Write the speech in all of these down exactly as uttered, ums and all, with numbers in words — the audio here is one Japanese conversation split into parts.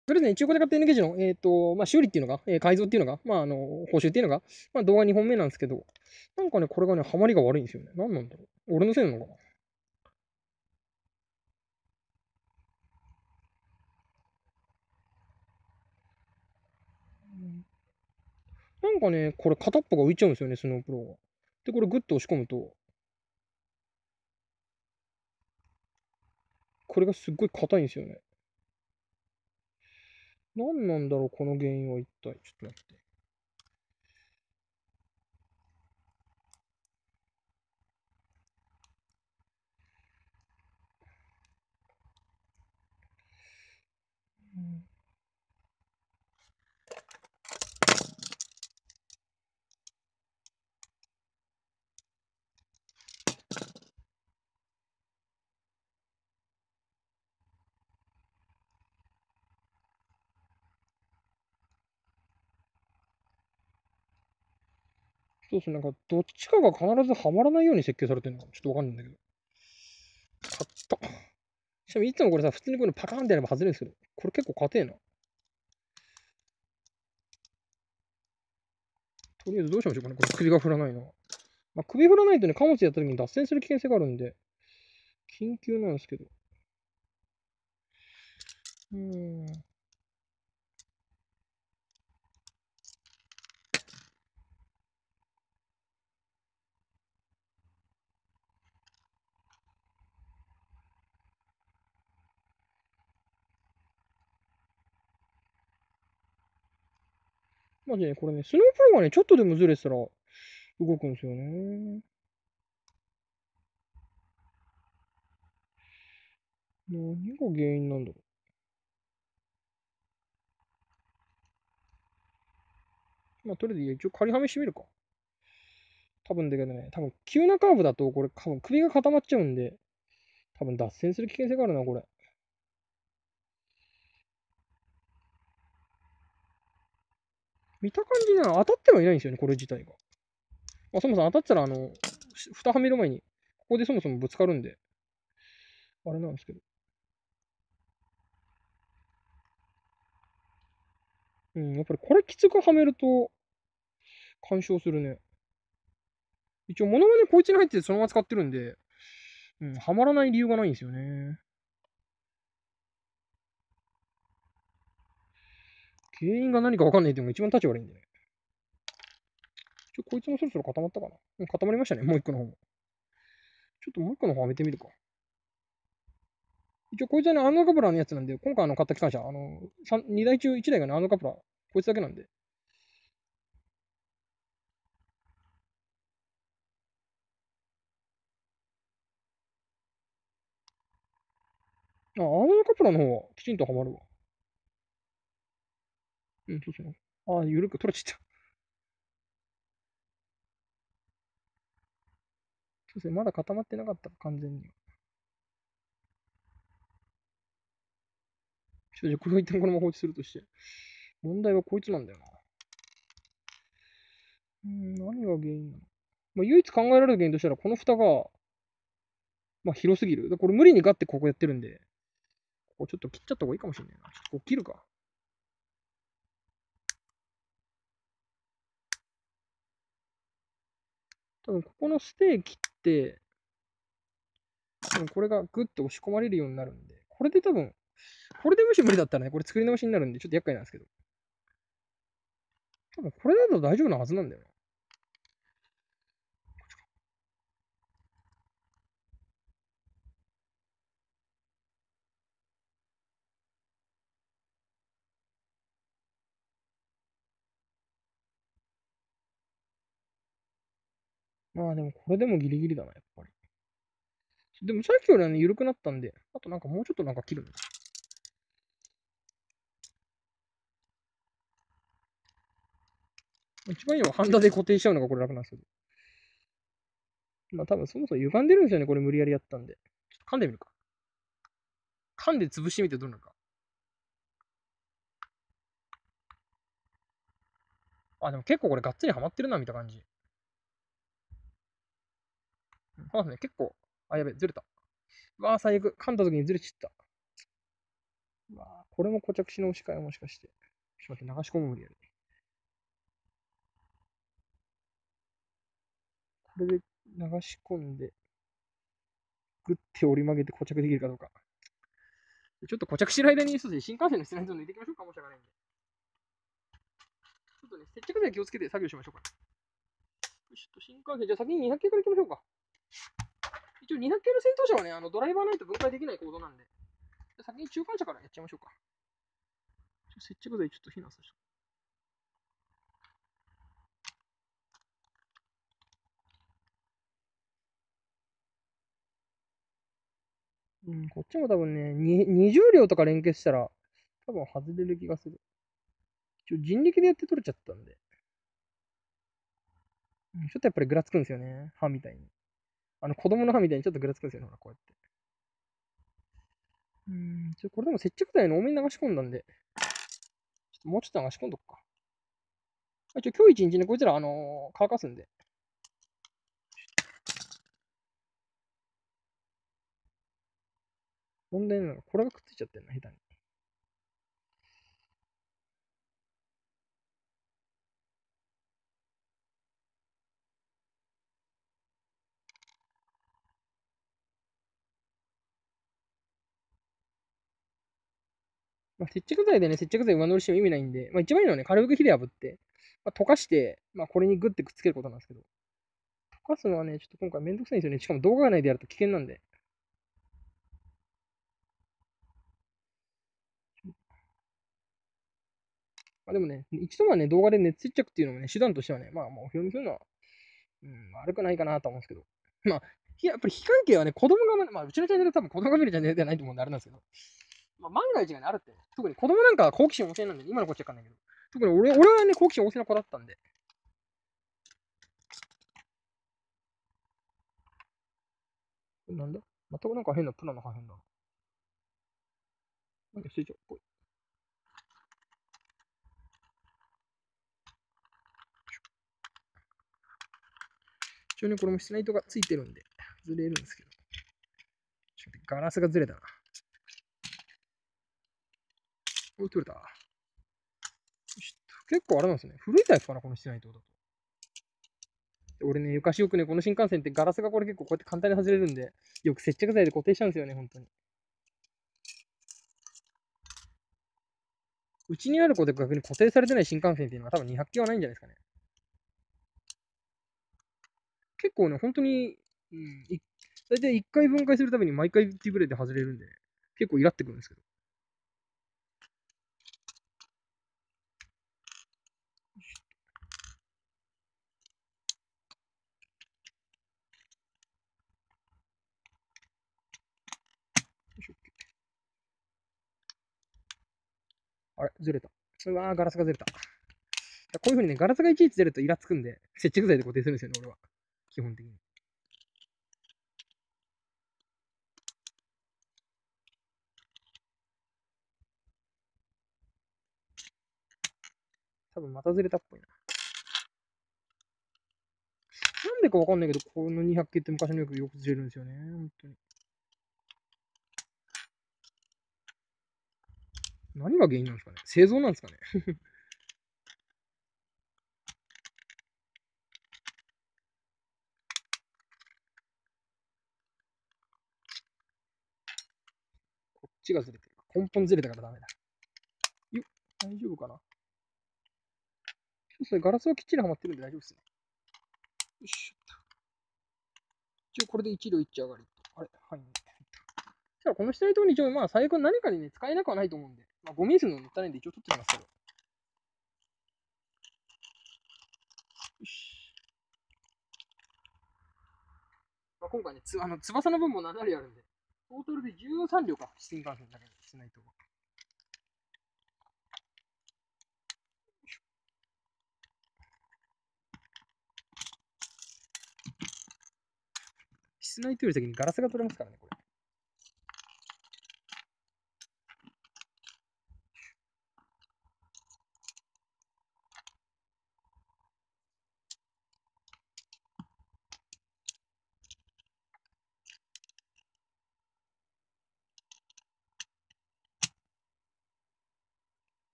とりあえずね、中古で買った エヌゲージの、えっ、と、まあ、修理っていうのが、えー改造っていうのが、まあ、あの、報酬っていうのが、まあ、動画にほんめなんですけど、なんかね、これがね、ハマりが悪いんですよね。なんなんだろう。俺のせいなのかな。なんかね、これ片っぽが浮いちゃうんですよね、スノープローが。で、これグッと押し込むと、これがすっごい硬いんですよね。なんなんだろう、この原因は一体。ちょっと待って。うんそうですね、なんか、どっちかが必ずはまらないように設計されてるのかちょっとわかんないんだけど。買った。しかもいつもこれさ、普通にこれパカーンってやれば外れるんですけど、これ結構硬えな。とりあえずどうしましょうかね、これ首が振らないのは。まあ、首振らないとね、貨物やった時に脱線する危険性があるんで、緊急なんですけど。うーん。マジね、これね、スノープロがね、ちょっとでもずれてたら動くんですよね。何が原因なんだろう。まあ、とりあえず一応仮はめしてみるか。多分だけどね、多分急なカーブだと、これ多分首が固まっちゃうんで、多分脱線する危険性があるな、これ。見た感じな、当たってはいないんですよね、これ自体が。まあ、そもそも当たってたら、あの、蓋はめる前に、ここでそもそもぶつかるんで、あれなんですけど。うん、やっぱりこれきつくはめると、干渉するね。一応、物がね、こいつに入っててそのまま使ってるんで、うん、はまらない理由がないんですよね。原因が何かわかんないっていうのが一番立ち悪いんでね。ちょ、こいつもそろそろ固まったかな。うん、固まりましたね、もう一個の方も。ちょっともう一個の方はめてみるか。一応、こいつはね、アンドカプラーのやつなんで、今回あの買った機関車、あの、にだい中いちだいがね、アンドカプラー、こいつだけなんで。あ、アンドカプラーの方はきちんとはまるわ。うん、そうですね。あ、緩く取れちゃった。そうですね、まだ固まってなかった完全に。ちょっとこれを一旦このまま放置するとして。問題はこいつなんだよな。うん、何が原因なの。まあ、唯一考えられる原因としたら、この蓋が、まあ、広すぎる。これ無理にガッてここやってるんで、ここちょっと切っちゃった方がいいかもしれないな。ちょっとここ切るか。多分ここのステーキって、多分これがグッと押し込まれるようになるんで、これで多分、これでもし無理だったらね、これ作り直しになるんで、ちょっと厄介なんですけど、多分これだと大丈夫なはずなんだよな。まあでもこれでもギリギリだな、やっぱり。でもさっきよりはね、緩くなったんで、あとなんかもうちょっとなんか切るんだ。一番いいのはハンダで固定しちゃうのがこれ楽なんですけど。まあ多分そもそも歪んでるんですよね、これ無理やりやったんで。ちょっと噛んでみるか。噛んで潰してみてどうなるか。あ、でも結構これがっつりはまってるな、見た感じ。そうですね、結構。あ、やべ、ずれた。うわー、最悪。噛んだ時にずれちゃった。 まあ、これも固着し直しかよ、もしかして。ちょっと待って、流し込む無理やるね。これで流し込んで、グッて折り曲げて固着できるかどうか。ちょっと固着してる間に、そうですね、新幹線の室内ゾーン抜いていきましょうか、申し訳ないんで。ちょっとね、接着剤気をつけて作業しましょうか。よし、新幹線、じゃあ先ににひゃっ系から行きましょうか。一応にひゃっ系の先頭車はね、あのドライバーないと分解できない構造なんで、じゃ先に中間車からやっちゃいましょうか。接着剤ちょっと避難させて。うん、こっちも多分ね、にじゅう両とか連結したら、多分外れる気がする。一応人力でやって取れちゃったんで。うん、ちょっとやっぱりぐらつくんですよね。歯みたいに。あの子供の歯みたいにちょっとぐらつくんですよね。ほら、こうやって。うん、ちょこれでも接着剤の多めに流し込んだんで、ちょっともうちょっと流し込んどくか。一応今日一日ね、こいつら、あのー乾かすんで。問題なのが、これがくっついちゃってるな、下手に。まあ、接着剤でね、接着剤上乗りしても意味ないんで、まあ、一番いいのはね、軽く火で炙って、まあ、溶かして、まあ、これにグッてくっつけることなんですけど、溶かすのはね、ちょっと今回めんどくさいんですよね。しかも動画がないでやると危険なんで。まあ、でもね、一度はね、動画で熱接着っていうのもね、手段としてはね、まあ、もうお披露目するのは、うん、悪くないかなと思うんですけど。まあ、やっぱり非関係はね、子供が、まあ、うちのチャンネル多分子供が見るチャンネルではないと思うんであれなんですけど、まあ、万が一がね、あるって、ね、特に子供なんかは好奇心旺盛なんで、今の子っちゃわかんないけど、特に俺俺はね、好奇心旺盛な子だったんで。なんだ全くなんか変なプラの破片だな。なんか水蒸っぽい。一応ね、これも室内灯がついてるんで、ずれるんですけど。ちょっとガラスがずれたな。おい、取れた。結構あれなんですね。古いタイプかな、この室内灯だと。俺ね、昔よくね、この新幹線ってガラスがこれ結構こうやって簡単に外れるんで、よく接着剤で固定しちゃうんですよね、本当に。うちにある子で逆に固定されてない新幹線っていうのは多分にひゃっ系はないんじゃないですかね。結構ね、本当に、うん、大体いっかい分解するために毎回ティブレで外れるんで、ね、結構イラってくるんですけど。あれ、ずれた。うわー、ガラスがずれた。こういう風にね、ガラスがいちいちずれるとイラつくんで、接着剤で固定するんですよね、俺は。基本的に。多分またずれたっぽいな。なんでかわかんないけど、このにひゃっ系って昔のよくよくずれるんですよね。本当に。何が原因なんですかね。製造なんですかね。こっちがずれてる。根本ずれたからダメだ。よっ、大丈夫かな。そうですね、ガラスはきっちりはまってるんで大丈夫ですね。よし。一応これでいち両いっち上がりと。あれ、はい。じゃあこの下にとに一応、まあ最悪何かにね、使えなくはないと思うんで、まあゴミ数の塗ったねんで一応取ってきますけど。よし。まあ、今回ね、つあの翼の分もなな両あるんで、トータルでじゅうさん両か、新幹線だけど、しないと。室内とより先にガラスが取れますからね、これ。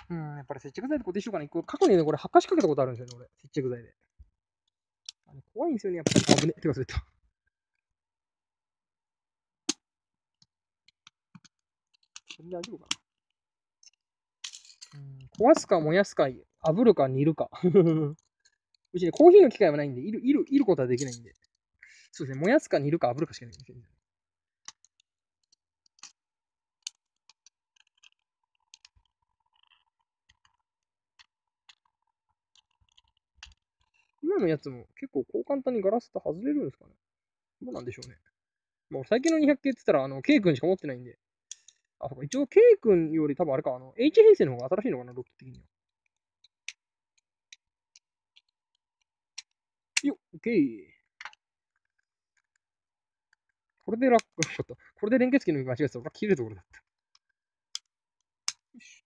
うん、やっぱり接着剤で固定しようかな。これ過去にね、これ、発火しかけたことあるんですよね、俺。接着剤で。あれ怖いんですよね、やっぱり。危ね。手が滑った。それで大丈夫かな。うん、壊すか燃やすか、炙るか煮るか。うちね、コーヒーの機械はないんで、いる、いる、いることはできないんで。そうですね、燃やすか煮るか炙るかしかないんですよ。今のやつも結構こう簡単にガラスって外れるんですかね。どうなんでしょうね。もう最近のにひゃく系って言ったら、あの、K 君しか持ってないんで。あ、そうか、一応 K 君より多分あれか、あの、H 編成の方が新しいのかな、ロック的には。よっ、OK。これで楽、よかった。これで連結器の間違えてたら、俺は切れるところだった。よし。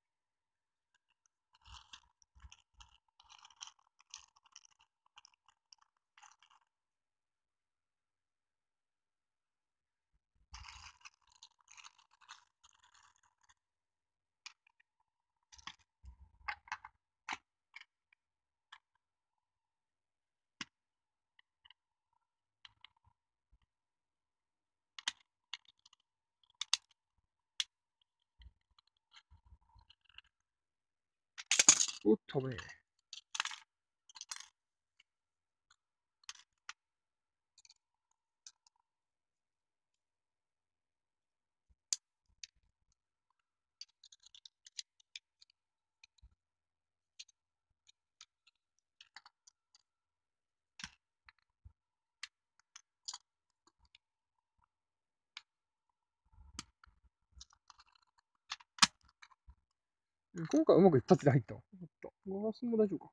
おっと、危ねえ。今回はうまく一発で入ったわ。ガラスも大丈夫か。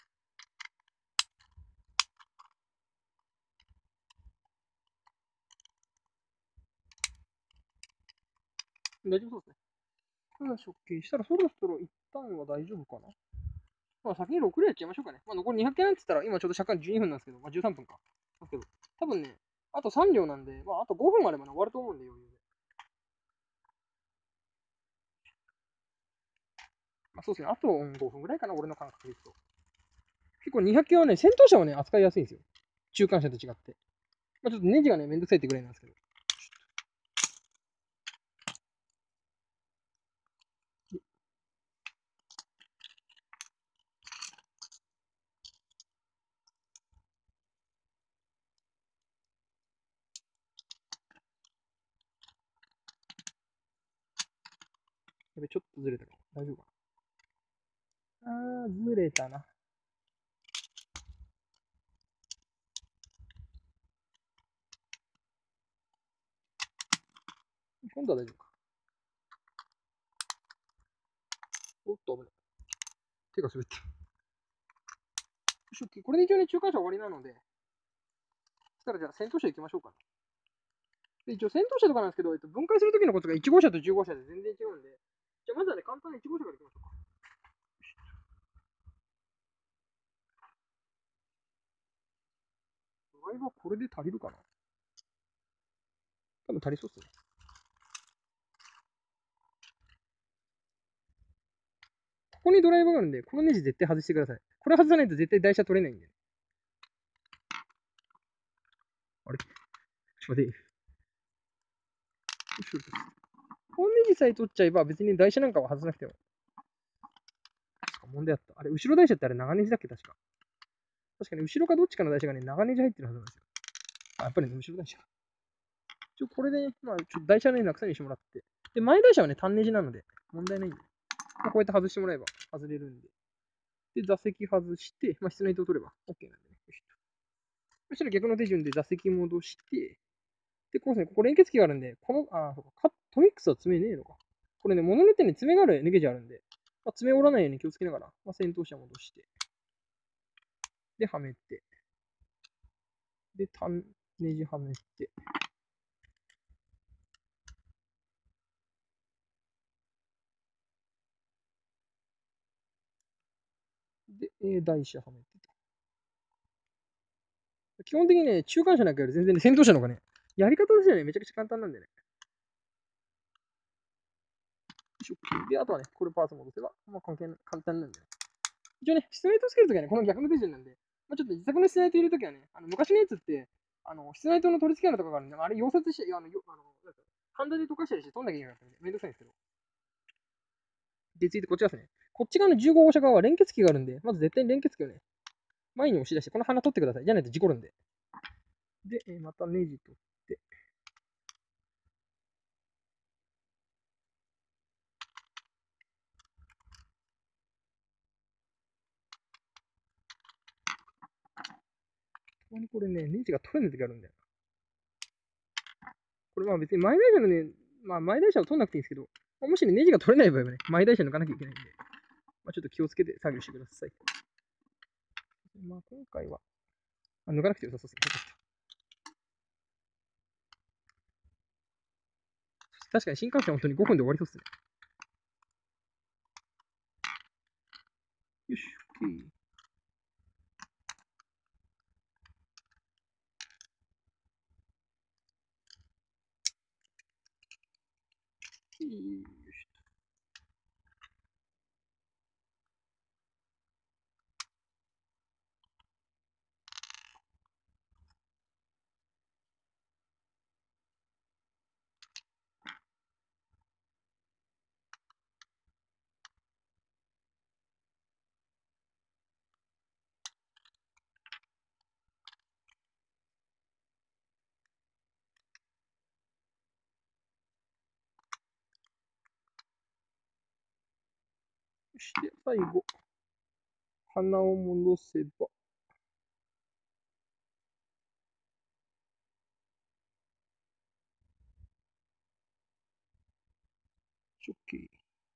大丈夫そうですね。よし、OK。したらそろそろ一旦は大丈夫かな。まあ先にろくでやっちゃいましょうかね。まあ残りにひゃくけんなんて言ったら、今ちょうど尺じゅうにふんなんですけど、まあじゅうさんぷんか。ですけど、多分ね、あとさん両なんで、まああとごふんあればね、終わると思うんで、余裕で。まあそうですね、あとごふんぐらいかな、俺の感覚でいくと。結構にひゃく系はね、戦闘車はね、扱いやすいんですよ。中間車と違って。まあちょっとネジがね、めんどくさいってぐらいなんですけど。やべ、ちょっとずれたかも。大丈夫かな。あー、ずれたな。今度は大丈夫か。おっと、危ない。手が滑った。よし、OK。これで一応ね、中間車終わりなので、そしたらじゃあ戦闘車行きましょうか。で、一応戦闘車とかなんですけど、えっと、分解するときのコツがいち号車とじゅう号車で全然違うんで、じゃあまずはね、簡単にいち号車から行きましょうか。ドライバーこれで足りるかな。多分足りそうっすね。ここにドライバーがあるんで、このネジ絶対外してください。これ外さないと絶対台車取れないんで。あれちょっと待って。よしよし。このネジさえ取っちゃえば別に台車なんかは外さなくても。問題あった。あれ、後ろ台車ってあれ長ネジだっけ確か。確かに後ろかどっちかの台車がね、長ネジ入ってるはずなんですよ。あ、やっぱりね、後ろ台車か。ちょ、これでね、まあ、ちょっと台車ね、なくさにしてもらって。で、前台車はね、単ネジなので、問題ないんで。まあ、こうやって外してもらえば外れるんで。で、座席外して、まあ、室内灯取れば OK なんでね。よしと。そしたら逆の手順で座席戻して、で、こうですね、ここ連結器があるんで、この、あ、そうか、トミックスは爪ねえのか。これね、物によってね、爪があるネゲージあるんで、まあ、爪折らないように気をつけながら、まあ、先頭車戻して、で、はめて、で、単ネジはめて、で、えー、台車はめてと。基本的にね、中間車なんかより全然ね、先頭車の方がね、やり方としてはね、めちゃくちゃ簡単なんでね。 で、あとはね、これパーツ戻せば、まあ関係ない、簡単なんでね。一応ね、室内とつけるときはね、この逆の手順なんで、まあ、ちょっと自作の室内と入れるときはね、あの昔のやつって、あの、室内灯の取り付け穴とかがあるんで、あれ溶接して、あの、よあのなんかハンダで溶かしたりして取んなきゃいけなかったんで、めんどくさいんですけど。で、続いてこっちですね。こっち側のじゅうご号車側は連結器があるんで、まず絶対に連結器をね、前に押し出して、この鼻取ってください。じゃないと事故るんで。で、えーまたネジ取って、たまにこれね、ネジが取れない時あるんだよ。これまあ別に前台車のね、まあ前台車を取んなくていいんですけど、まあもしね、ネジが取れない場合はね、前台車抜かなきゃいけないんで、まあちょっと気をつけて作業してください。まあ今回は、あ抜かなくてよさそうですね。確かに新幹線は本当にごふんで終わりそうですね。よし、OK。よし。そして最後、鼻を戻せば、OK。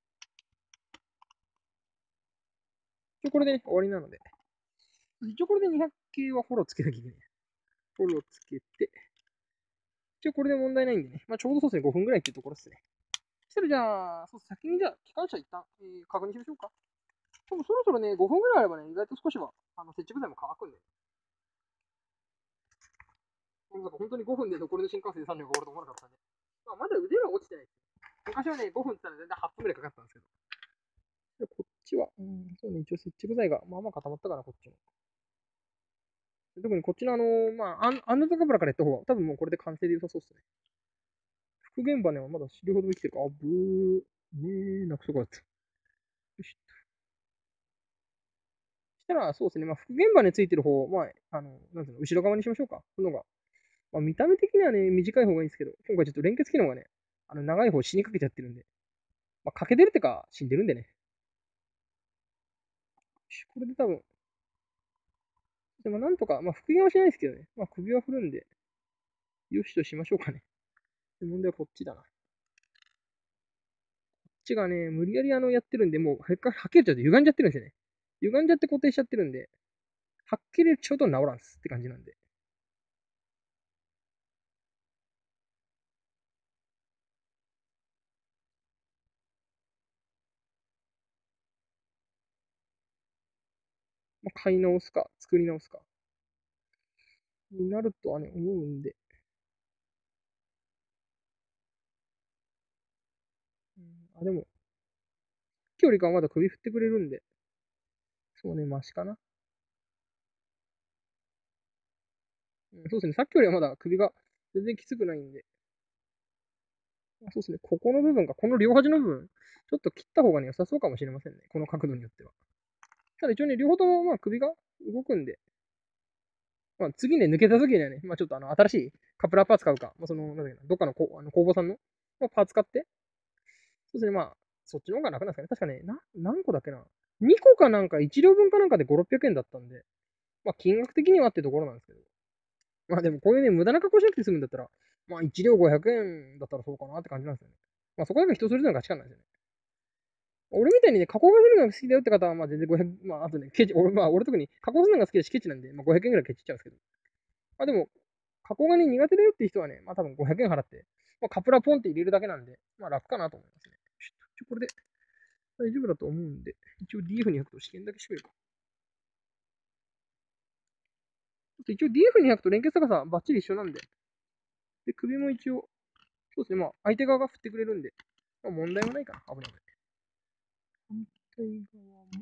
一応これで、ね、終わりなので、一応これでにひゃく系はフォローつけなきゃいけない。フォローつけて、一応これで問題ないんでね、まあちょうどそうですね、ごふんぐらいっていうところですね。そしたらじゃあ、そう先にじゃあ、機関車一旦、えー、確認しましょうか。多分そろそろね、ごふんぐらいあればね、意外と少しは、あの、接着剤も乾くんで。なんか本当にごふんで残りの新幹線でさん両が終わると思わなかったんで。まあ、まだ腕は落ちてないです。昔はね、ごふんって言ったら全然はっぷんぐらいかかったんですけど。でこっちは、うん、そうね、一応接着剤がまあまあ固まったかな、こっちも。特にこっちのあの、まあ、アンアンダーカブラからやった方が、多分もうこれで完成で良さそうですね。復元バネはまだ死ぬほど生きてるか。あ、ブー。ねえ、なくそこだった。よし。そしたら、そうですね、まあ、復元バネついてる方、まあ、あの、なんていうの、後ろ側にしましょうか。このが。まあ、見た目的にはね、短い方がいいんですけど、今回ちょっと連結機能がね、あの、長い方死にかけちゃってるんで、まあ、かけてるってか、死んでるんでね。これで多分、でもなんとか、まあ、復元はしないですけどね、まあ、首は振るんで、よしとしましょうかね。問題はこっちだな。こっちがね、無理やりあの、やってるんで、もう、はっきりちゃうと歪んじゃってるんですよね。歪んじゃって固定しちゃってるんで、はっきりちょうど治らんすって感じなんで。まあ、買い直すか、作り直すか。になるとはね、思うんで。うん、あ、でも、今日よりかはまだ首振ってくれるんで、そうね、マシかな。うん、そうですね、さっきよりはまだ首が全然きつくないんで。あ、そうですね、ここの部分か、この両端の部分、ちょっと切った方がね、良さそうかもしれませんね。この角度によっては。ただ一応ね、両方ともまあ首が動くんで、まあ、次ね、抜けた時にはね、まあちょっとあの、新しいカプラーパーツ買うか、まあその、なんだっけな、どっかのこあの工房さんの、まあ、パーツ買って、そうですね、まあ、そっちの方が楽なんですかね。確かね、な、何個だっけな。にこかなんかいち両分かなんかでご、ろっぴゃくえんだったんで、まあ金額的にはってところなんですけど。まあでもこういうね、無駄な加工しなくて済むんだったら、まあいち両ごひゃくえんだったらそうかなって感じなんですよね。まあそこだけ人それぞれの価値観なんですよね。俺みたいにね、加工がするのが好きだよって方は、まあ全然ごひゃく、まああとね、ケチ、俺、まあ俺特に加工するのが好きだしケチなんで、まあごひゃくえんぐらいケチっちゃうんですけど。まあでも、加工がね、苦手だよっていう人はね、まあ多分ごひゃくえん払って、まあカプラポンって入れるだけなんで、まあ楽かなと思いますね。ちょっとこれで大丈夫だと思うんで、一応 ディーエフにひゃく と試験だけしてみるか。一応 ディーエフにひゃく と連結高さバッチリ一緒なんで、で、首も一応、そうですね、まあ相手側が振ってくれるんで、 まあ、問題はないかな。危ない危ない。反対側も。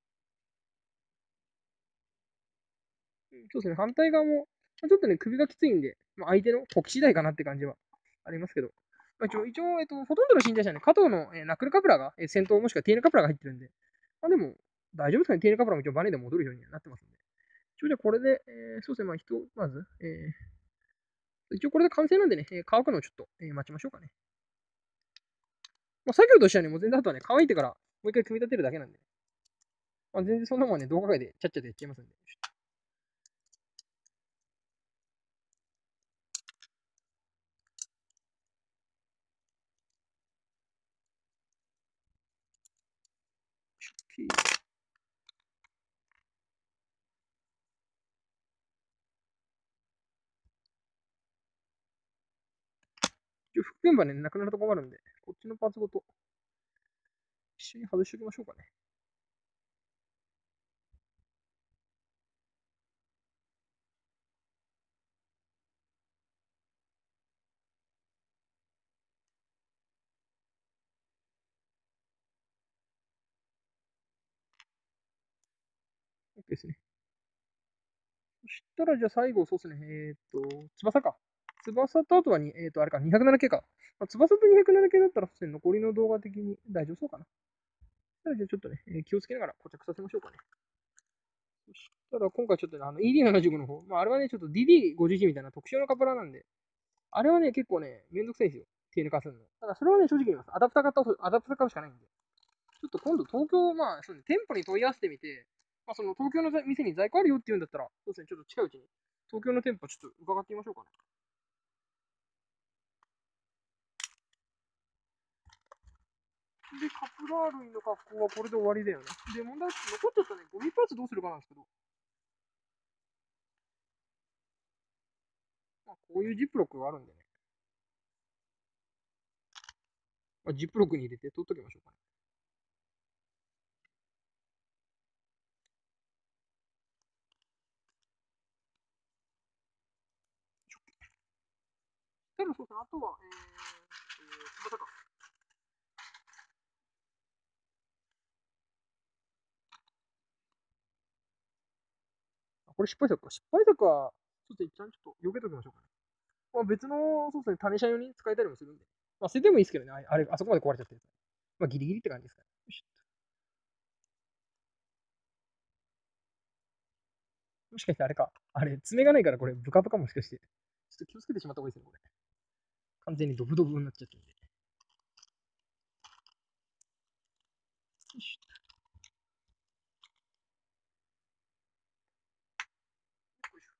そうですね、反対側も、ちょっとね、首がきついんで、まあ、相手の国次第かなって感じはありますけど、まあ、一応、一応えっと、ほとんどの信者者はね、加藤の、えーナックルカプラが、えー先頭もしくはテーヌカプラが入ってるんで、まあでも、大丈夫ですかね、テーヌカプラも一応バネで戻るようになってますんで。一応じゃあこれで、えー、そうですね、まあ、人、まず、えー、一応これで完成なんでね、えー乾くのをちょっと、えー待ちましょうかね。まあ、作業としてはね、もう全然あとはね、乾いてからもう一回組み立てるだけなんで、まあ、全然そんなもんね、動画外でちゃっちゃとやっちゃいますんで。一応、副現場ね、なくなると困るんで、こっちのパーツごと一緒に外しておきましょうかね。OK ですね。そしたら、じゃあ最後、そうですね。えっ、と、翼か。翼とあとはに、えっ、と、あれか、にひゃくななケーか。まあ、翼とにひゃくななケーだったら、残りの動画的に大丈夫そうかな。じゃあ、じゃあちょっとね、えー気をつけながら固着させましょうかね。そしたら、今回ちょっとね、あの イーディーななじゅうご の方、まあ、あれはね、ちょっと ディーディーごじゅういち みたいな特殊なカプラなんで、あれはね、結構ね、めんどくさいんですよ。テール化するの。だからそれはね、正直言います。アダプター買ったアダプター買うしかないんで。ちょっと今度東京、まあ、そうね、店舗に問い合わせてみて、まあ、その東京の店に在庫あるよって言うんだったら、そうですね、ちょっと近いうちに、東京の店舗ちょっと伺ってみましょうかね。で、カプラー類の格好はこれで終わりだよね。で、問題は残っちゃったね、ゴミパーツどうするかなんですけど、まあ、こういうジップロックがあるんでね、まあ、ジップロックに入れて取っときましょうかね。ただそうですね、あとは、えー、えー、翼か。これ失敗作か。失敗作は、ちょっと一旦ちょっと避けときましょうかね。まあ、別の、そうですね、種車用に使えたりもするんで。まあ、捨ててもいいですけどね、あれ、あれあそこまで壊れちゃってる。まあ、ギリギリって感じですかね。よしもしかしてあれか。あれ、爪がないからこれ、ブカブカもしかして。ちょっと気をつけてしまった方がいいですね、これ。完全にドブドブになっちゃってるんで。よし。よいしょ。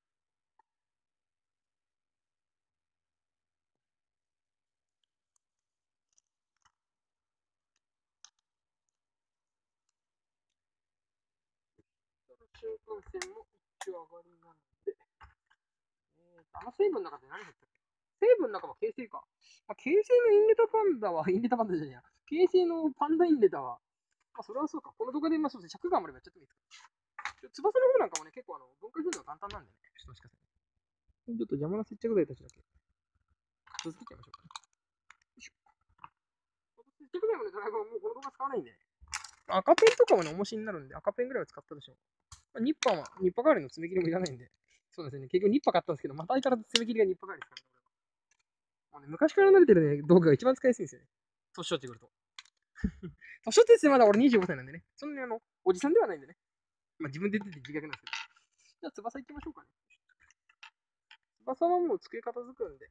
新幹線も一応上がりなんで。えーと、あの成分の中で何入ったっけ成分の中は形成か。まあ、形成のインレタパンダは、インレタパンダじゃねえや。形成のパンダインレタは、まあ、それはそうか。この動画で、まあ、そうですね、着眼までやっちゃってもいいですか。翼の方なんかもね、結構あの分解するのが簡単なんでね。ちょっともしかしたら。ちょっと邪魔な接着剤たちだけ。続けちゃいましょうかね。よいしょ。接着剤もね、ドライバーもうこの動画使わないんで、ね。赤ペンとかもね、重しになるんで、赤ペンぐらいは使ったでしょう。まあ、ニッパーは、ニッパー代わりの爪切りもいらないんで。そうですね。結局ニッパー買ったんですけど、また相変わらず爪切りがニッパー代わりですからね。もうね、昔から慣れてるね、道具が一番使いやすいんですよね。年取ってくると。年取ってってまだ俺にじゅうごさいなんでね。そんなにあの、おじさんではないんでね。まあ自分で出てて自虐なんですけど。じゃあ翼行きましょうかね。翼はもう机片付くんで。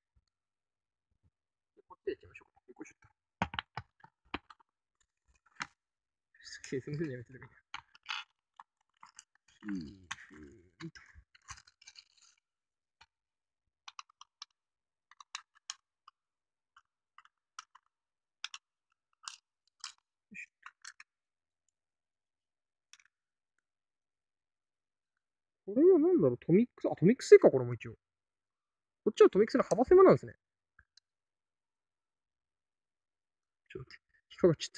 こっちで行きましょうか。よいしょっと。すげえ、すみません、やめてるけど。いい、いいと。これはなんだろう、トミックス、あ、トミックス製か、これも一応。こっちはトミックスの幅狭なんですね。ちょっと待って、引っかかっちゃった。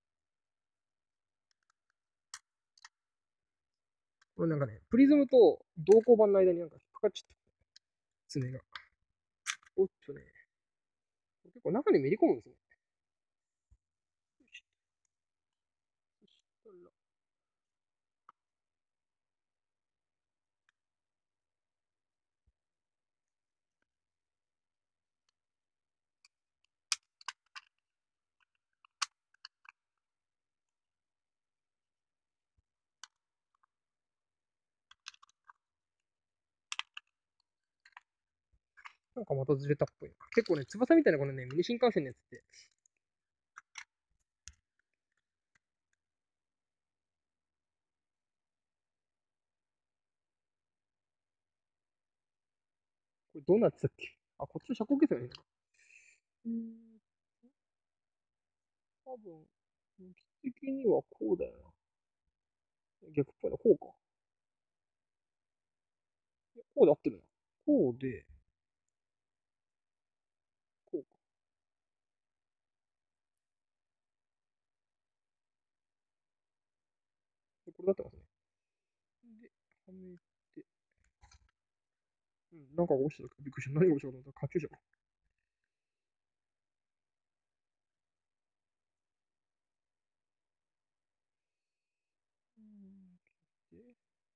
これなんかね、プリズムと同行板の間になんか引っかかっちゃった。爪が。おっとね。結構中にめり込むんですね。 なんかまたずれたっぽいな。結構ね、翼みたいなこのね、ミニ新幹線のやつって、これどうなってたっけ？あ、こっちの車高計算がいいのか。うーん、多分、向き的にはこうだよな。逆っぽいな。こうか。こうで合ってるな。こうで、こうか。でこれだってますね。で、はめて、うん、なんか落ちた。びっくりした。何が落ちたかと思ったら、カチューシャか。うん、で、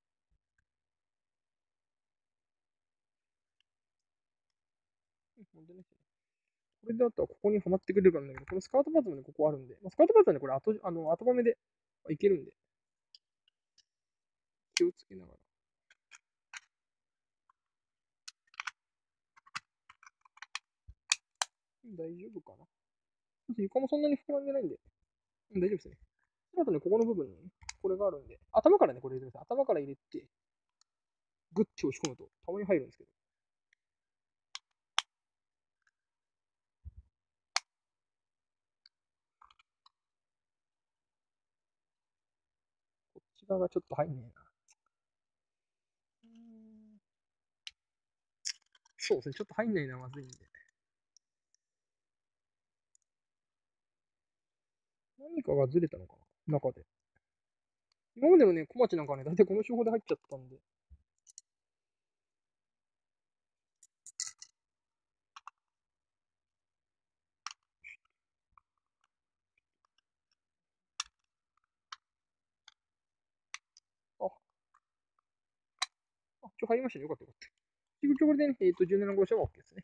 うん、問題ないですね。これだったらここにはまってくれるからなんだけど、このスカートパーツもね、ここあるんで、まあ、スカートパーツはね、これ後、あの、後ばめでいけるんで、気をつけながら。大丈夫かな。床もそんなに膨らんでないんで、うん、大丈夫ですね。あとね、ここの部分に、ね、これがあるんで、頭からね、これ入れてください。頭から入れて、グッて押し込むと、たまに入るんですけど、こっち側がちょっと入んねえな。うーん、そうですね、ちょっと入んないのはまずいんで。何かがずれたのかな、中で。今までのね、小町なんかね、大体この手法で入っちゃったんで、あ、あ、ちょ、入りましたね。よかったよかった。結局これでね、えっ、と、じゅうなな号車は OK ですね。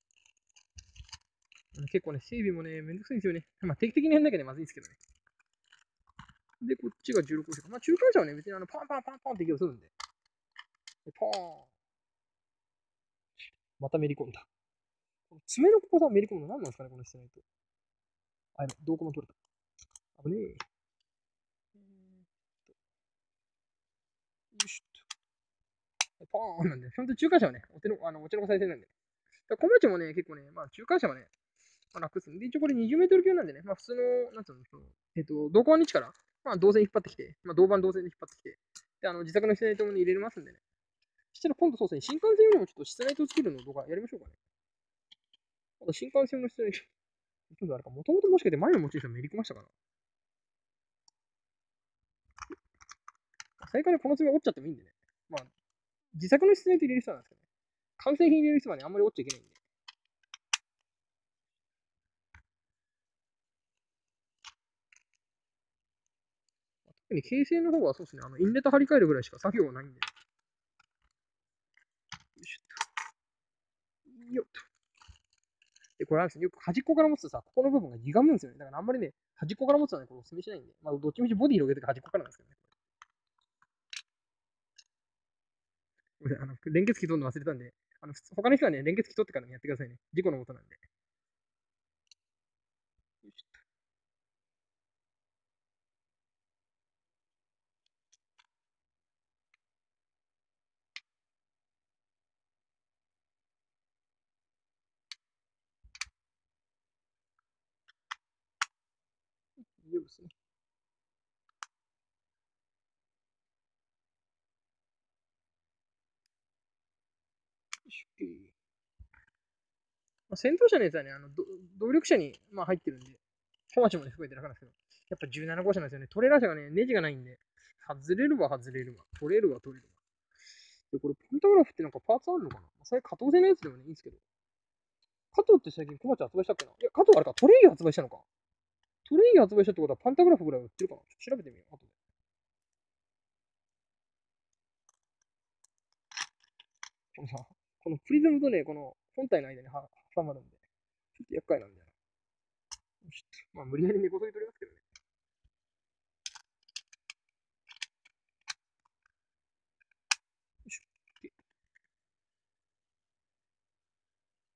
結構ね、整備もね、めんどくさいんですよね。まあ、定期的にやんなきゃね、まずいんですけどね。で、こっちがじゅうろく号車か。まあ、中間車はね、別にあの、パンパンパンパンって勢いするんで。でパーン。まためり込んだ。この爪のここさ、めり込むの何なんですかね、この室内と。あ、やべ、どこも取れた。危ねえ。えーよいしょっと。パーンなんで、ほんと中間車はね、お手の、あの、お茶の子再生なんで。だから小町もね、結構ね、まあ中間車はね、まあ、楽っすね。で、一応これにじゅうメートル級なんでね、まあ普通の、なんつうの、そのえっ、と、同行日から、まあ導線引っ張ってきて、まあ銅板導線で引っ張ってきて、で、あの、自作の室内灯も入れれますんでね。そしたら今度そうですね、新幹線よりもちょっと室内灯作るの動画やりましょうかね。まだ新幹線の室内灯、ちょっとあれか、もともともしかして前の持ち主はめり込ましたかな。最初にこの爪折っちゃってもいいんでね。まあ、自作の室内灯入れる人なんですけどね。完成品入れる人はね、あんまり折っちゃいけないんで。特に形成の方はそうですね、あの、インレット張り替えるぐらいしか作業はないんで。よいしょ。よっと。で、これあるんですよ。よく端っこから持つとさ、ここの部分が歪むんですよね。だからあんまりね、端っこから持つのはね、これお勧めしないんで。まあ、どっちみちボディ広げて端っこからなんですけどね。ごめんなさい、あの、連結器取るの忘れたんで、あの、他の人はね、連結器取ってからね、やってくださいね。事故のもとなんで。よいしょ大丈夫ですね。よし、OK。まあ、戦闘車のやつはね、あの、動力車に、まあ、入ってるんで、小町もね、含めて楽なんですけど、やっぱじゅうなな号車なんですよね。トレーラー車がね、ネジがないんで、外れるわ、外れるわ。取れるわ、取れるわ。で、これ、パンタグラフってなんかパーツあるのかな、まあ、それ加藤製のやつでもね、いいんですけど。加藤って最近小町発売したっけな。いや、加藤あれか、トレイユ発売したのか。トレイユ発売したってことはパンタグラフぐらい売ってるかな。ちょっと調べてみよう。後で。このさ、このプリズムとね、この本体の間に挟まるんで、ちょっと厄介なんだよな。まあ、無理やり根こそぎ取りますけどね。よいしょ。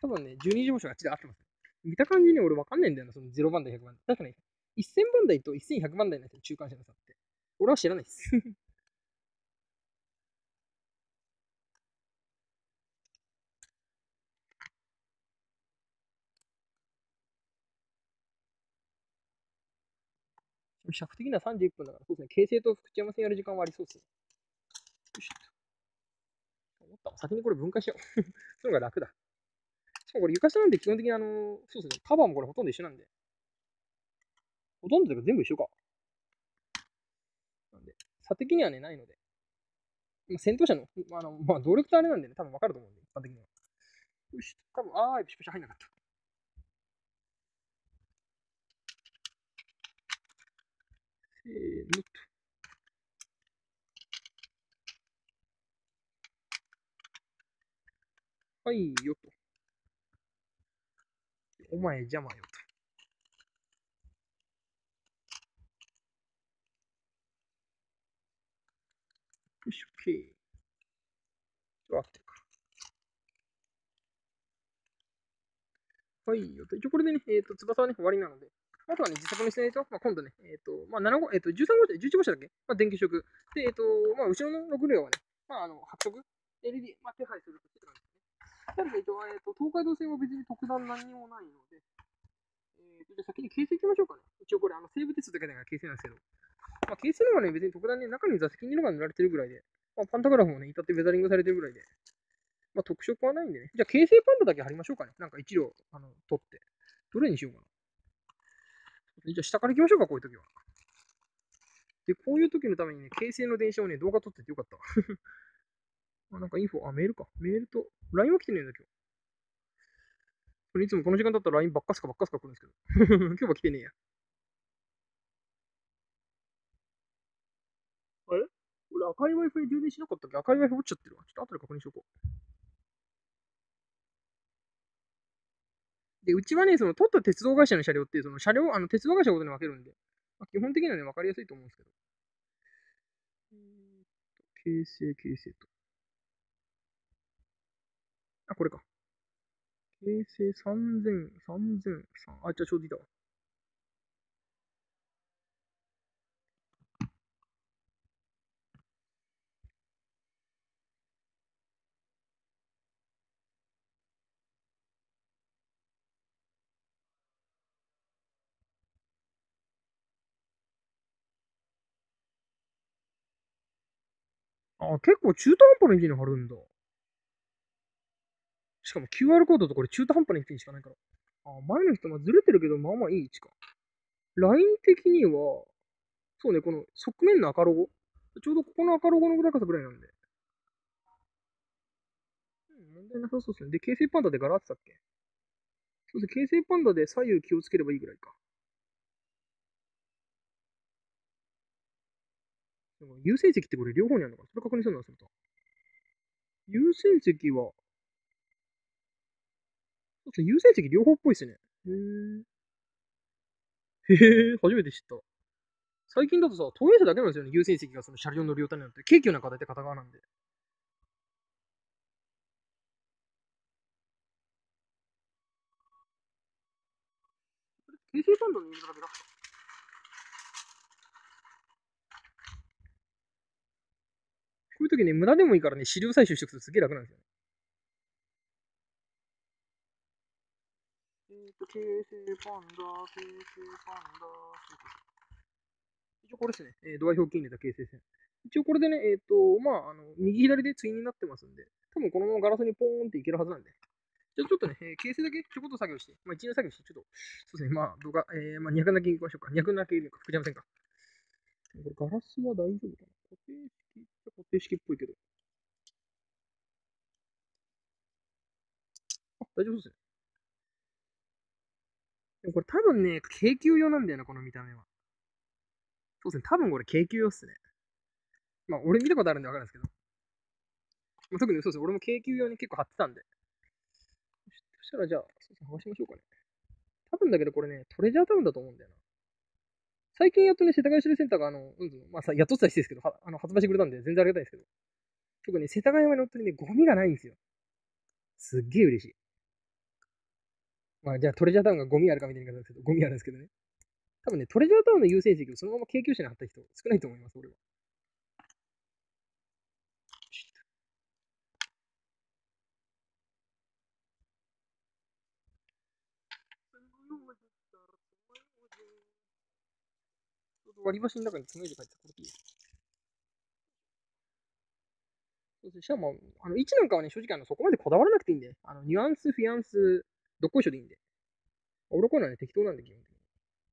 多分ね、じゅうにじ号車があっちで合ってます。見た感じね、俺わかんないんだよな、そのゼロばん台、ひゃくばん台。確かに、せんばん台とせんひゃくばん台なんですよ、中間車の差って。俺は知らないです。尺的にはさんじゅういっぷんだから、そうですね、京成と福知山線やる時間はありそうですね。よし。思った。先にこれ分解しよう。その方が楽だ。しかもこれ床下なんで基本的にあの、そうですね、カバーもこれほとんど一緒なんで。ほとんどというか全部一緒か。なんで、差的にはね、ないので。まあ、戦闘車の、まあ、あの、まあ、動力とあれなんでね、多分わかると思うんで、一般的には。よし、多分、あー、ピシピシ入んなかった。せーのと。はいよと。お前邪魔よと。よし、オッケー。合ってるか。はいよと。一応これでね、えっ、ー、と、翼はね、終わりなので、あとはね、自作にしないと、まあ、今度ね、えっ、ー、と、まあ、なな号、えっ、ー、と、じゅうさん号車、じゅういち号車だっけ、まあ、電気色。で、えっ、と、まあ、後ろのろく両はね、まあ、あの、白色 エルイーディー、まあ、手配するとして感じですね。ただ、えっ、と、えっ、と、東海道線は別に特段何にもないので、えーと、じゃあ先に京成行きましょうかね。一応これ、あの、西武鉄道だけだから京成なんですけど、まあ、ケースのはね、別に特段ね、中に座席にいるのが塗られてるぐらいで、まあ、パンタグラフもね、至ってウェザリングされてるぐらいで、まあ、特色はないんでね。じゃあ、京成パンダだけ貼りましょうかね。なんか一両、あの、取って。どれにしようかな。じゃあ、下から行きましょうか、こういう時は。で、こういう時のためにね、京成の電車をね、動画撮っててよかったわ。あ、なんかインフォ、あ、メールか。メールと、ライン は来てねえんだ、今日。これいつもこの時間だったら ライン ばっかすかばっかすか来るんですけど。今日は来てねえや。あれ俺赤い Wi-Fi 充電しなかったっけ？赤い Wi-Fi 落ちちゃってるわ。ちょっと後で確認しようか。で、うちはね、その、取った鉄道会社の車両って、その車両、あの、鉄道会社ごとに分けるんで、まあ、基本的にはね、分かりやすいと思うんですけど。京成、京成と。あ、これか。京成さんぜん、さんぜんさん。あ、じゃあちょうどいいだわ。あ、結構中途半端な位置に貼るんだ。しかも キューアール コードとこれ中途半端な位置にしかないから。あ、前の人もずれてるけど、まあまあいい位置か。ライン的には、そうね、この側面の赤ロゴ。ちょうどここの赤ロゴの高さぐらいなんで。うん、問題なさそうですね。で、京成パンダで柄あってたっけ？そうですね、京成パンダで左右気をつければいいぐらいか。でも優先席ってこれ両方にあるのかな？それ確認するの忘れた。優先席は、そうですね、優先席両方っぽいですね。へー。へえ、初めて知った。最近だとさ、東映車だけなんですよね、優先席がその車両の両端になって。京急なんか大体片側なんで。京成パンダの言い方だけだ。こういう時ね、無駄でもいいからね、資料採集しておくとすげえ楽なんですよね。えっと、京成パンダ、京成パンダ。一応これですね、えー、ドア表記入れた京成線。一応これでね、えっ、と、まあ、あの、右左で対になってますんで、多分このままガラスにポーンっていけるはずなんで。じゃあちょっとね、えー、形成だけちょこっと作業して、まあ、一年作業して、ちょっと、そうですね、まあ、動画、えー、まあ、にひゃくだけ行きましょうか。にひゃくだけいるか、福山線か。これガラスは大丈夫かな？固定式っちゃ固定式っぽいけど。あ、大丈夫ですね。でもこれ多分ね、京急用なんだよな、この見た目は。そうですね、多分これ京急用っすね。まあ、俺見たことあるんでわかるんですけど。まあ、特にそうですね、俺も京急用に結構貼ってたんで。そしたらじゃあ、そうですね、剥がしましょうかね。多分だけどこれね、トレジャータウンだと思うんだよな。最近やっとね、世田谷市センターが、あの、うん、まあさ、やっとったら失礼ですけど、はあの発売してくれたんで、全然ありがたいんですけど。特にね、世田谷はね、本当にね、ゴミがないんですよ。すっげえ嬉しい。 まあ、じゃあトレジャータウンがゴミあるかみたいな言い方ですけど、ゴミあるんですけどね。多分ね、トレジャータウンの優先席をそのまま京急車に貼った人少ないと思います、俺は。割り箸の中につむいで書いてた。これいい。そうですね。しかも、あの、位置なんかはね、正直あの、そこまでこだわらなくていいんで、あの、ニュアンス、フィアンス、どっこいしょでいいんで。俺こうなんで適当なんで、基本的に。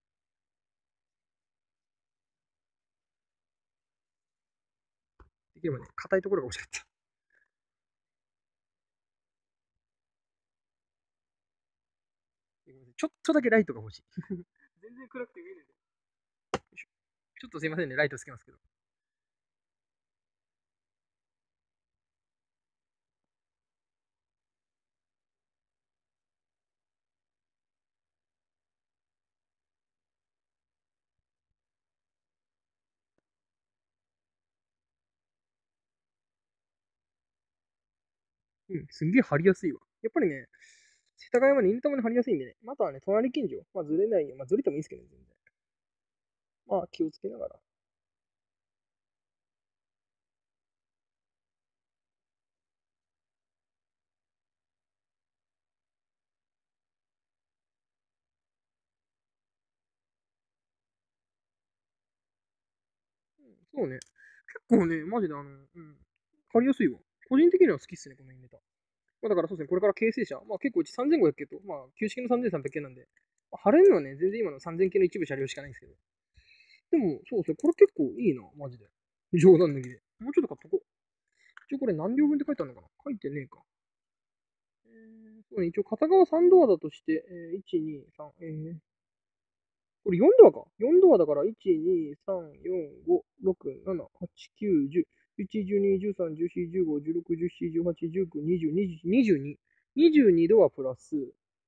できればね、硬いところが欲しかった。ちょっとだけライトが欲しい。全然暗くて見えないんで。ちょっとすいませんね、ライトつけますけど。うん、すんげえ貼りやすいわ。やっぱりね、世田谷は忍たまに貼りやすいんでね。またはね、隣近所。まあ、ずれないよ。まあ、ずれてもいいですけどね、全然。まあ、気をつけながら。うん、そうね。結構ね、マジであの、うん、貼りやすいわ。個人的には好きっすね、このネタ。まあ、だからそうですね、これから形成者。まあ、結構うちさんぜんごひゃく系と、まあ、旧式のさんぜんさんびゃく系なんで、まあ、貼れるのはね、全然今のさんぜん系の一部車両しかないんですけど。でも、そうですね、これ結構いいな、マジで。冗談抜きで。もうちょっと買っとこう。一応これ何両分って書いてあるのかな、書いてねえか。えー、そうね、一応片側さんドアだとして、えー、いち、に、さん、えー、これよんドアか。よんドアだから、いち、に、さん、よん、ご、ろく、なな、はち、きゅう、じゅう、じゅういち、じゅうに、じゅうさん、じゅうよん、じゅうご、じゅうろく、じゅうなな、じゅうはち、じゅうきゅう、にじゅう、にじゅういち、にじゅうに。にじゅうにドアプラス、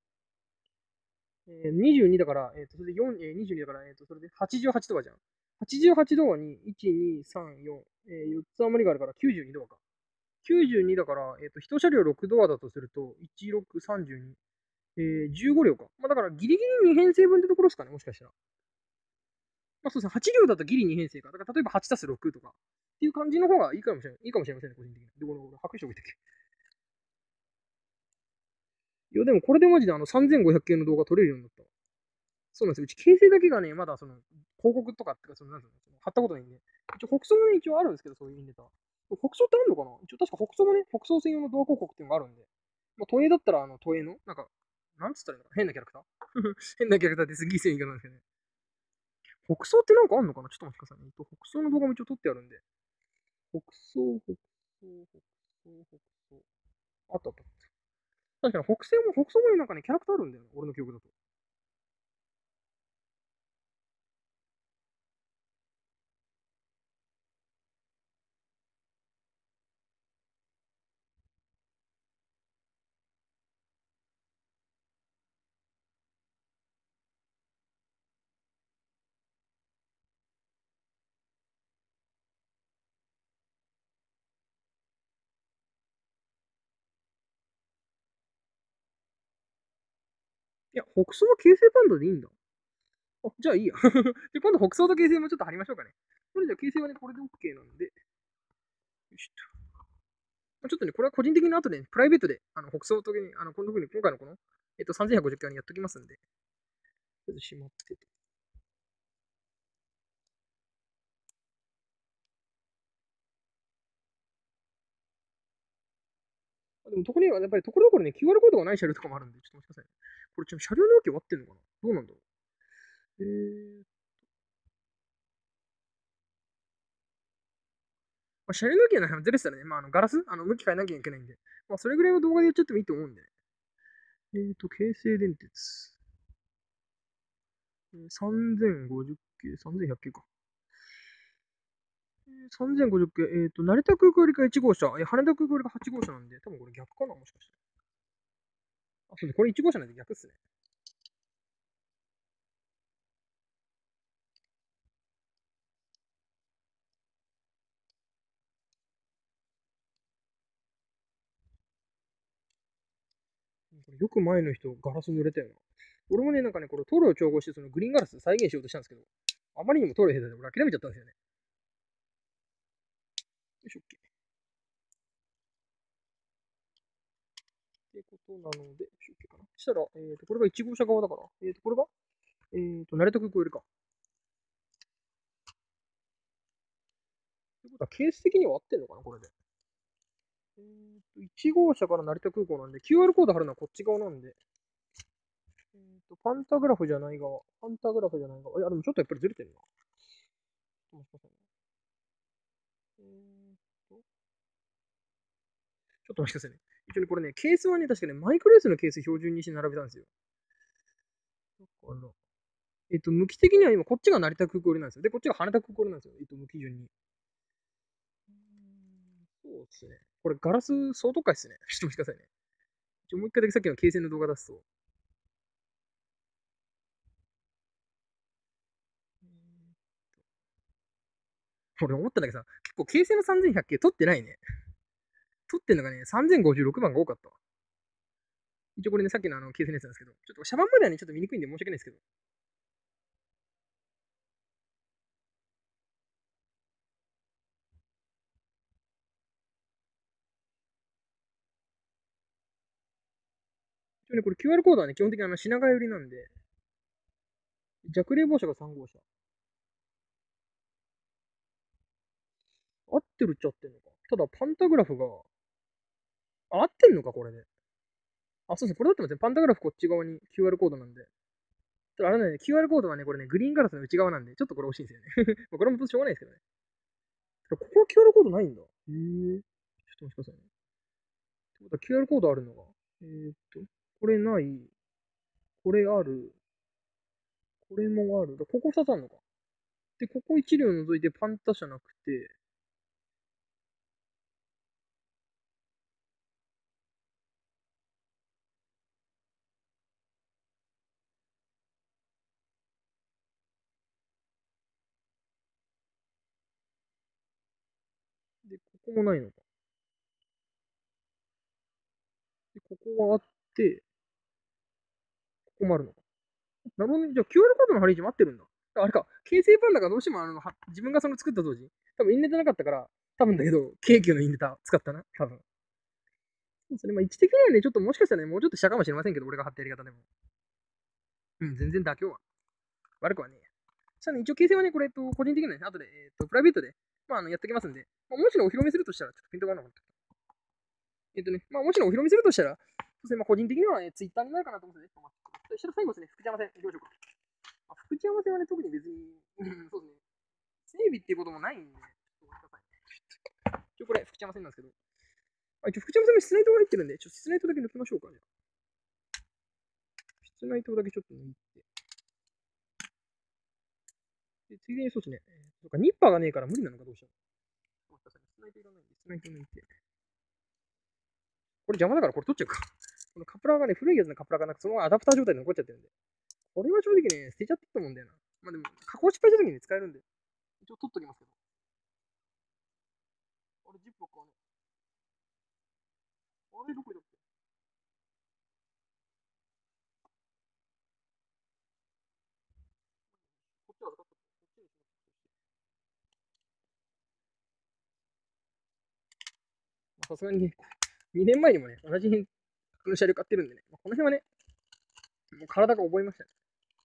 えー、にじゅうにだから、えっ、ー、と、それでよん、えー、にじゅうにだから、えっ、ー、と、それではちじゅうはちドアじゃん。はちじゅうはちドアに、いち、に、さん、よん、えー、よっつ余りがあるからきゅうじゅうにドアか。きゅうじゅうにだから、えっ、ー、と、いち車両ろくドアだとすると、いち、ろく、さんじゅうに、えー、じゅうご両か。まあ、だからギリギリに編成分ってところですかね、もしかしたら。まあ、そうですね、はち両だとギリに編成か。だから例えばはちたすろくとか。っていう感じの方がいいかもしれない。いいかもしれませんね、個人的に。で、これ、俺、白書置いてけ。いや、でもこれでマジであのさんぜんごひゃく系の動画撮れるようになった。そうなんですよ。うち形成だけがね、まだその、広告とかってか、その、なんていうの、その貼ったことないんで。一応、北総もね、一応あるんですけど、そういうネタ。北総ってあるのかな一応、確か北総もね、北総専用の動画広告っていうのがあるんで。まあ、都営だったら、あの、都営の、なんか、なんつったらいいのかな変なキャラクター変なキャラクターってすげえ言い方なんですけどね。北総ってなんかあんのかなちょっと待ってくださいね。北総の動画も一応撮ってあるんで。北総、北総、北総、北総。あったあった。確かに北西も、北総もなんかね、キャラクターあるんだよね。俺の記憶だと。いや、北総は京成パンダでいいんだ。あ、じゃあいいや。で、今度北総と京成もちょっと貼りましょうかね。これじゃあ京成はね、これで OK なんで。よいしょと。ちょっとね、これは個人的な後で、ね、プライベートで、あの、北総と、ね、あの、この風に今回のこの、えっと、さんぜんひゃくごじゅっかいにやっときますんで。ちょっとしまってと。でも、ところには、やっぱりところどころね、キューアール コードがない車両とかもあるんで、ちょっと待ってくださいね。これ、ちょっと車両のわけ終わってんのかなどうなんだろう。えー、まあ、車両のわけはずれてたらね、まあ、あの、ガラスあの、向き変えなきゃいけないんで。まあ、それぐらいは動画でやっちゃってもいいと思うんで、ね。えーと、京成電鉄。さんぜんごじゅっ系、さんぜんひゃく系か。さんぜんごじゅっ系、えっ、と、成田空港よりかいち号車、え羽田空港よりかはち号車なんで、多分これ逆かな、もしかして。あ、そうです。これいち号車なんで逆っすね。 これよく前の人、ガラス濡れたよな。俺もね、なんかね、これ塗料を調合して、そのグリーンガラス再現しようとしたんですけど、あまりにも塗料下手で俺諦めちゃったんですよね。よいしょ、OK。ってことなので、よいしょ、OK かな。そしたら、えっ、ー、と、これがいち号車側だから、えっ、ー、と、これが、えっ、ー、と、成田空港よりか。ということは、ケース的には合ってんのかな、これで。えっ、と、いち号車から成田空港なんで、キューアール コード貼るのはこっち側なんで、えっ、と、パンタグラフじゃない側。パンタグラフじゃない側。いや、でもちょっとやっぱりずれてるな。もしかしたらえーと、ちょっと待ってくださいね。一応ね、これね、ケースはね、確かね、マイクロ S のケース標準にして並べたんですよ。だから、えっと、向き的には今、こっちが成田空港寄りなんですよ。で、こっちが羽田空港寄りなんですよ。えっと、向き順に。そうですね。これ、ガラス相当かいっすね。ちょっと待ってくださいね。一応もう一回だけさっきの形線の動画出すと。俺思ったんだけどさ、結構形線のさんぜんひゃく系取ってないね。取ってんのがね、さんぜんごじゅうろくばんが多かったわ。一応これね、さっきのあの形線のやつなんですけど、ちょっとシャバンまではね、ちょっと見にくいんで申し訳ないですけど。一応ね、これ キューアール コードはね、基本的にあの品川寄りなんで、弱冷房車がさん号車。合ってるっちゃ合ってんのか。ただ、パンタグラフが、あ合ってんのか、これで。あ、そうですね。これだってますね。パンタグラフこっち側に キューアール コードなんで。ただあれね、キューアール コードはね、これね、グリーンガラスの内側なんで、ちょっとこれ惜しいんですよね。これもしょうがないですけどね。ここは キューアール コードないんだ。へえ。ちょっと待ってくださいね。ってことは キューアール コードあるのが。えー、っと、これない。これある。これもある。ここふたつあるのか。で、ここいち両除いてパンタじゃなくて、で、ここもないのか。で、ここがあって、ここもあるのか。なるほどね。じゃあ キューアール コードの貼り位置も合ってるんだ。あれか、京成パンダがどうしてもあのは自分がその作った当時、多分インネタなかったから、多分だけど、京急のインネタ使ったな。多分。それまあ位置的にはね、ちょっともしかしたらね、もうちょっと下かもしれませんけど、俺が貼ったやり方でも。うん、全然妥協は。悪くはねえや。さらに一応、形成はね、これ、えっと、個人的にはね、後で、えっと、プライベートで、まあ、あの、やっておきますんで、まあ、もしろお披露目するとしたら、ちょっとピントが合わなかった。えっとね、まあ、もしろお披露目するとしたら、そうですね、まあ、個人的には、ね、ツイッターになるかなと思うんですね。そしたら最後ですね、福知山線、行きましょうか。まあ、福知山線はね、特に別に、うん、そうですね、整備っていうこともないんで、ちょっとごめんなさい。一応これ、福知山線なんですけど、あ一応福知山線の室内灯が入ってるんで、ちょっと室内灯だけ抜きましょうかね。室内灯だけちょっと抜いて。で、ついでにそうですね、えー、そっか、ニッパーがねえから無理なのかどうしよう。室内灯いらないんで、室内灯抜いて。これ邪魔だからこれ取っちゃうか。このカプラーがね、古いやつのカプラーがなんかそのままアダプター状態で残っちゃってるんで。これは正直ね、捨てちゃっていいと思うんだよな。まあでも、加工失敗した時に使えるんで、一応取っときますけど。あれ、ジップロックはね、あれ、どこだっけ。こっちは預かった。こっちにしまあさすがにね、にねんまえにもね、同じこの車両買ってるんでね、まあ、この辺はね、もう体が覚えましたね。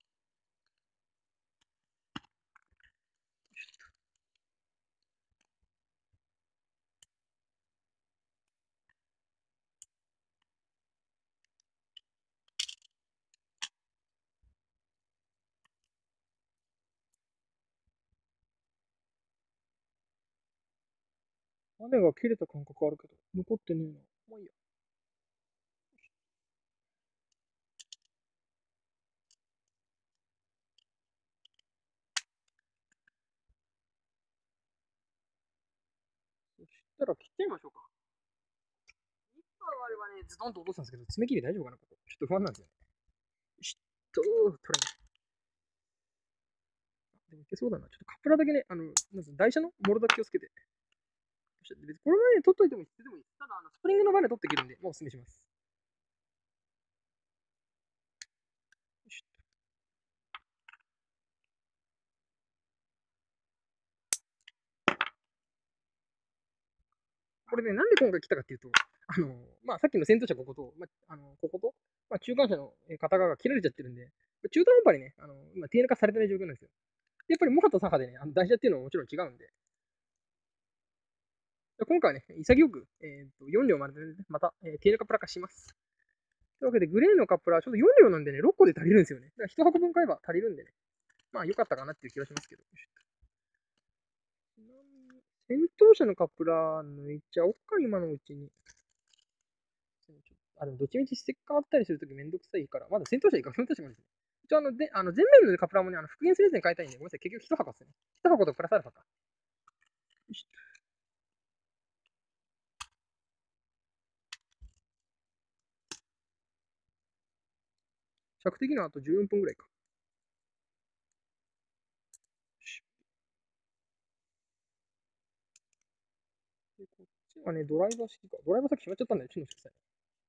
雨が切れた感覚あるけど、残ってねえな。まあいいや。そしたら切っちゃいましょうか。ニッパーがあればね、ズドンと落とすんですけど、爪切り大丈夫かな、ここ。ちょっと不安なんですよね。よしっと、取れない。でもいけそうだな。ちょっとカプラだけね、あの、なんす台車のボルダ気をつけて。別にこれがね、取っといても必要でもいい。ただ、あのスプリングのバネ取っていけるんで、もうおすすめします。 これね、なんで今回来たかっていうと、あの、まあ、さっきの戦闘車ここと、まあ、あの、ここと、まあ、中間車の片側が切られちゃってるんで、中途半端にね、あの、今、低 n 化されてない状況なんですよ。やっぱりモハとサハでね、あの台車っていうのはもちろん違うんで、今回はね、潔く、えー、とよん両まで、ね、また、えー、低 n 化プラ化します。というわけで、グレーのカップラー、ちょっとよん両なんでね、ろっこで足りるんですよね。だからいち箱分買えば足りるんでね。まあ、良かったかなっていう気がしますけど。戦闘車のカップラー抜いちゃおっか、今のうちに。あ、でもどっちみちステッカーあったりするときめんどくさいから、まだ戦闘車いいか、戦闘車もですね。一応あの、で、あの、前面のカップラーもね、あの復元するやつに変えたいんで、ごめんなさい、結局一箱ですね。一箱とプラスアルファか。よし。尺的にはあとじゅうよんぷんぐらいか。で、こっちはね、ドライバー式か。ドライバー先決まっちゃったんだよ、ちょっと待ってください。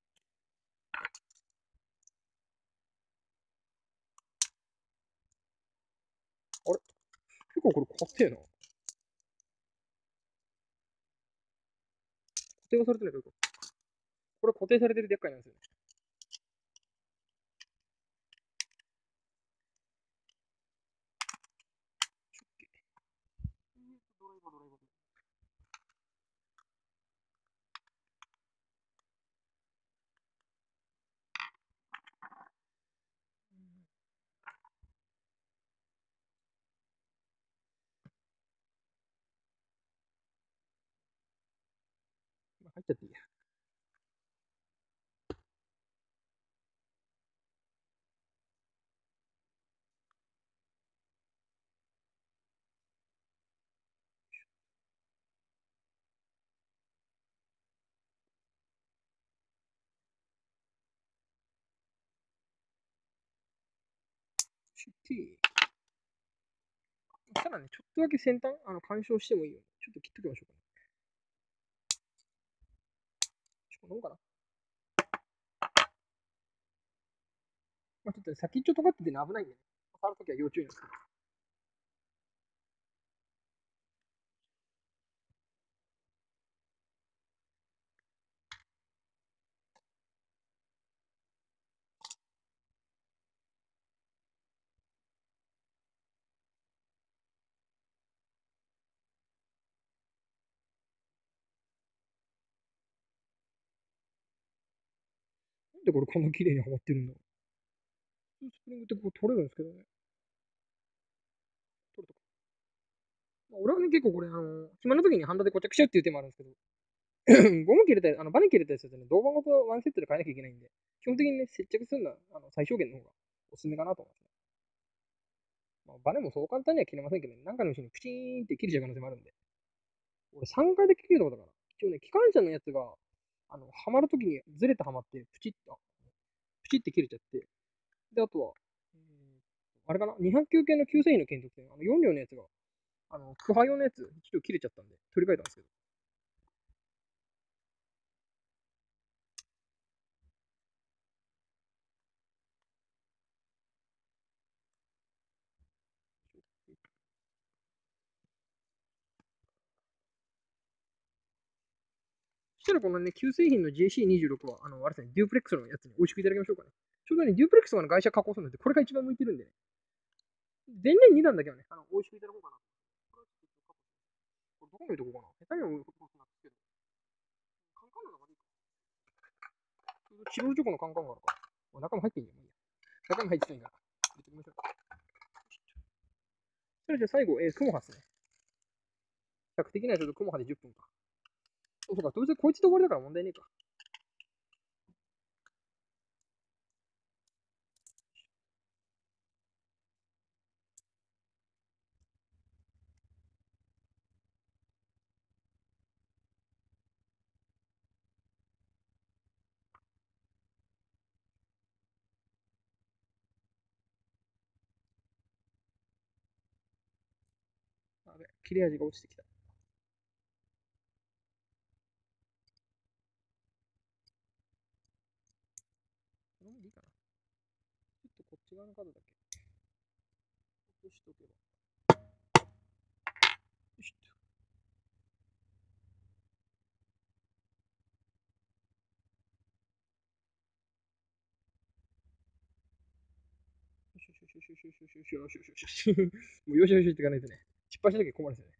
あれ結構これ硬ってえな。固定はされてないけど、これ固定されてるでっかいなんですよね。ドライバー、ドライバー。まあ、入っちゃっていいや。シティ。ただね、ちょっとだけ先端、あの、干渉してもいいよ。ちょっと切っときましょうかね。ちょっと飲むかな。まあ、ちょっと先っちょ尖っててね、危ないんでね。触るときは要注意なんですけど。なんでこれこんな綺麗にはまってるんだ。スプリングってここ取れるんですけどね。取れたか。まあ、俺はね、結構これ、あの、暇な時にハンダで固着しちゃうっていう手もあるんですけど、ゴム切れたり、あの、バネ切れたりするとね、銅板ごとワンセットで変えなきゃいけないんで、基本的にね、接着するのは、あの、最小限の方がおすすめかなと思いますね。まあ、バネもそう簡単には切れませんけどね、なんかのうちにプチーンって切れちゃう可能性もあるんで。俺さんかいで切れたことかな。一応ね、機関車のやつが、あの、はまるときにずれてはまって、プチッと、プチって切れちゃって、で、あとは、えーあれかな、にひゃくきゅう系の急性品の剣属性、あのよん両のやつが、あの、クハ用のやつ、ちょっと切れちゃったんで、取り替えたんですけど。そしたらこのね、旧製品の ジェーシーにじゅうろく は、あの、あれですね、デュープレックスのやつに美味しくいただきましょうかね。ちょうどね、デュープレックスが外車加工するので、これが一番向いてるんでね。前年にだんだけはね、あの、美味しくいただこうかな。これはちょっとこれどこに置いとこうかな。下手に置いとこうかなですけど。カンカンの中でいいか。チロルチョコのカンカンがあるから。中身入ってんじゃん。いいや。中身入ってないから。入れておきましょう。それじゃあ最後、えー、クモハですね。比較的にはちょっとクモハでじゅっぷんか。そうそうか、どうせこいつで終わりだから問題ねえか。あべ、切れ味が落ちてきた。これもいいかな。ちょっとこっち側の角だけ。隠しとけば。よししよしよしよしよしよしよしよしよしよし。もうよしよしっていかないとね。失敗した時困るんですよね。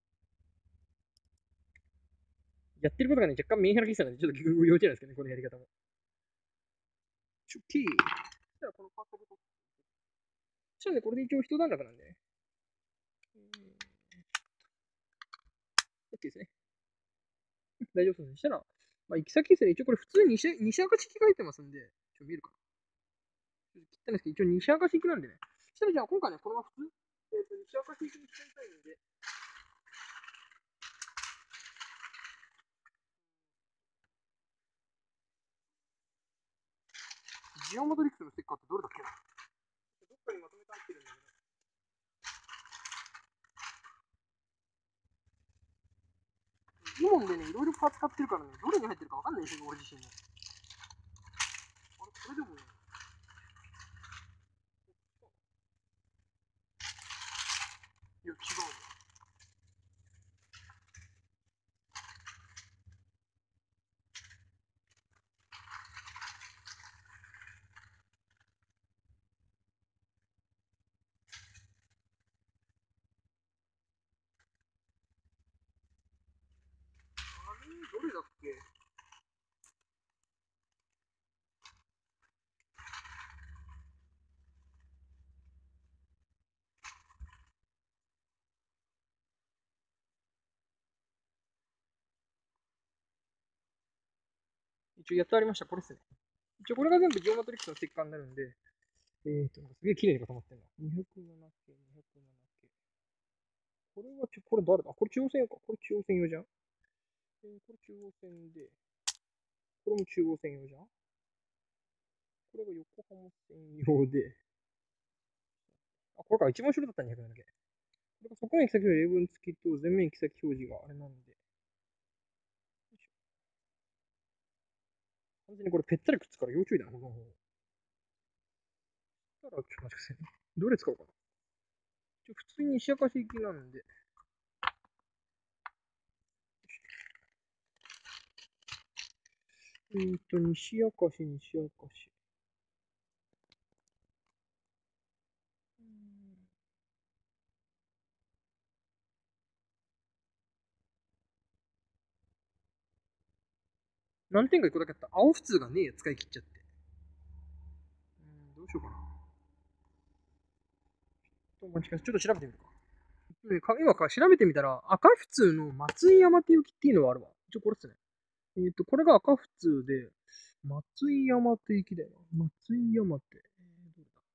やってることがね、若干メンヘラ喫茶なんで、ちょっと幼稚なんですけどね、このやり方も。チュッキー。そしたらこのパックでそしたらね、これで一応一段落なんでね。OK ですね。大丈夫そうです。そしたら、まあ、行き先ですね。一応これ普通に西西明石行き書いてますんで、ちょっと見えるかな。ちょっと切ったんですけど、一応西明石行きなんでね。そしたらじゃあ今回ね、このまま普通、えっ、と、西明石行きにしちゃいたいんで、ジオマトリックスのステッカーってどれだっけな。どっかにまとめて入ってるんだけど。イモンでね、いろいろパーツ買ってるからね、どれに入ってるかわかんないんですよ、俺自身も。あれ、これでもね、いや、違うね。あれ、どれだっけ。一応やってありました。これですね。一応これが全部ジオマトリックスのステッカーになるんで、えーと、すげえ綺麗に固まってんな。にひゃくななけい、にひゃくななけい。これはちょ、これ誰だこれ中央線用か。これ中央線用じゃん。えー、これ中央線で、これも中央線用じゃん。これが横浜線用で、あ、これか、一番後ろだったにひゃくななけい。これが側面行き先の例文付きと前面行き先表示があれなんで、完全にこれぺったりくっつくから要注意だな、この方。だから、ちょっと待ってくださいね。どれ使おうかな。一応普通に西明石行きなんで、えーと、西明石、西明石。何点か一個だけあった。青普通がねえ、使い切っちゃって。うん、どうしようかな。ちょっと調べてみるか。今から調べてみたら、赤普通の松井山手行きっていうのがあるわ。一応これっすね。えっ、と、これが赤普通で、松井山手行きだよな。松井山手。えー、どれだ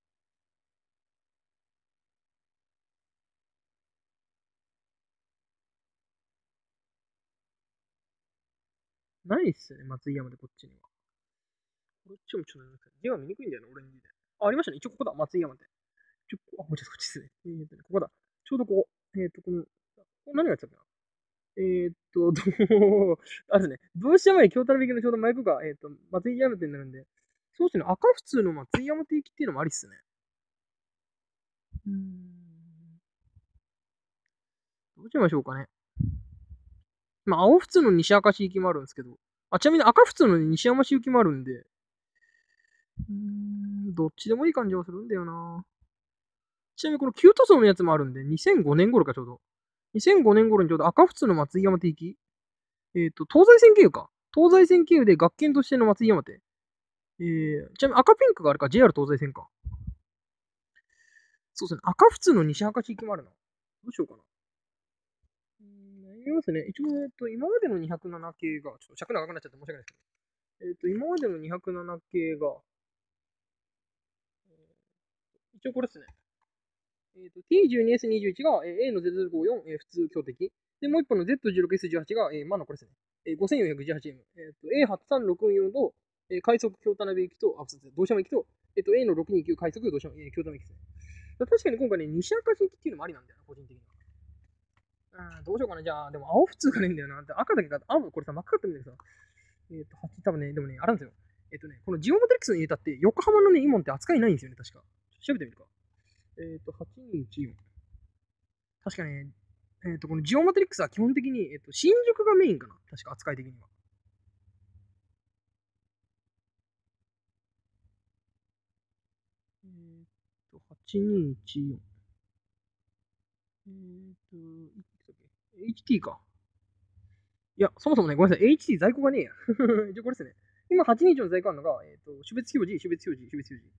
ないっすね、松井山手こっちには。こっちもちょっと待ってください。字が見にくいんだよな、オレンジで。あ、ありましたね。一応ここだ。松井山手。ちょ、あ、もうちょっとこっちですね。えーとね、ここだ。ちょうどここ。えっ、と、この、ここ何がやってたっけな。えーっと、どう、あれですね、どうしても京都の右のちょうど前区が、えーっと、松井山手になるんで、そうですね、赤普通の松井山手行きっていうのもありっすね。うーん。どうしましょうかね。まあ、青普通の西明石行きもあるんですけど、あ、ちなみに赤普通の西山市行きもあるんで、うーん、どっちでもいい感じはするんだよな。ちなみにこの旧塗装のやつもあるんで、にせんごねん頃かちょうど。にせんごねん頃にちょうど赤普通の松井山手行き、えーっと、東西線経由か。東西線経由で学研としての松井山手。えー、ちなみに赤ピンクがあるか、ジェイアール 東西線か。そうですね。赤普通の西明石行きもあるな。どうしようかな。うん、悩みますね。一応、えっと、今までのにひゃくなな系が、ちょっと尺長くなっちゃって申し訳ないですけど、えっと、今までのにひゃくなな系が、えー、一応これですね。えっと、ティーじゅうにエスにじゅういち が、えー、A の ゼロゼロごよん、えー、普通強敵。で、もう一本の ゼットじゅうろくエスじゅうはち が、えー、まあのこれですね。えー、ごせんよんひゃくじゅうはちエム。えっと、エーはちさんろくよん と、えー、快速京田辺行きと、あ、そうですね。どうしても行きと、えっと、A のろくにきゅう快速、どうしても、えー、京田辺行きですね。確かに今回ね、西明石行きっていうのもありなんだよな、個人的には。あーどうしようかな。じゃあ、でも青普通がねえんだよな。赤だけか、青これさ、真っ赤かったんだけどさ。えっ、と、はち、多分ね、でもね、あるんですよ。えっ、とね、このジオマトリックスの入れたって、横浜のね、イモンって扱いないんですよね、確か。調べてみるか。えっ、と、はちにいちよん。確かね、えっ、と、このジオマトリックスは基本的に、えっ、と、新宿がメインかな。確か扱い的には。えっ、 と、はちにいちよん。えーと、いくつだっけ ?エイチティー か。いや、そもそもね、ごめんなさい。エイチティー 在庫がねえや。じゃあこれですね。今はちにいちの在庫あるのが、えっ、と、種別表示、種別表示、種別表示。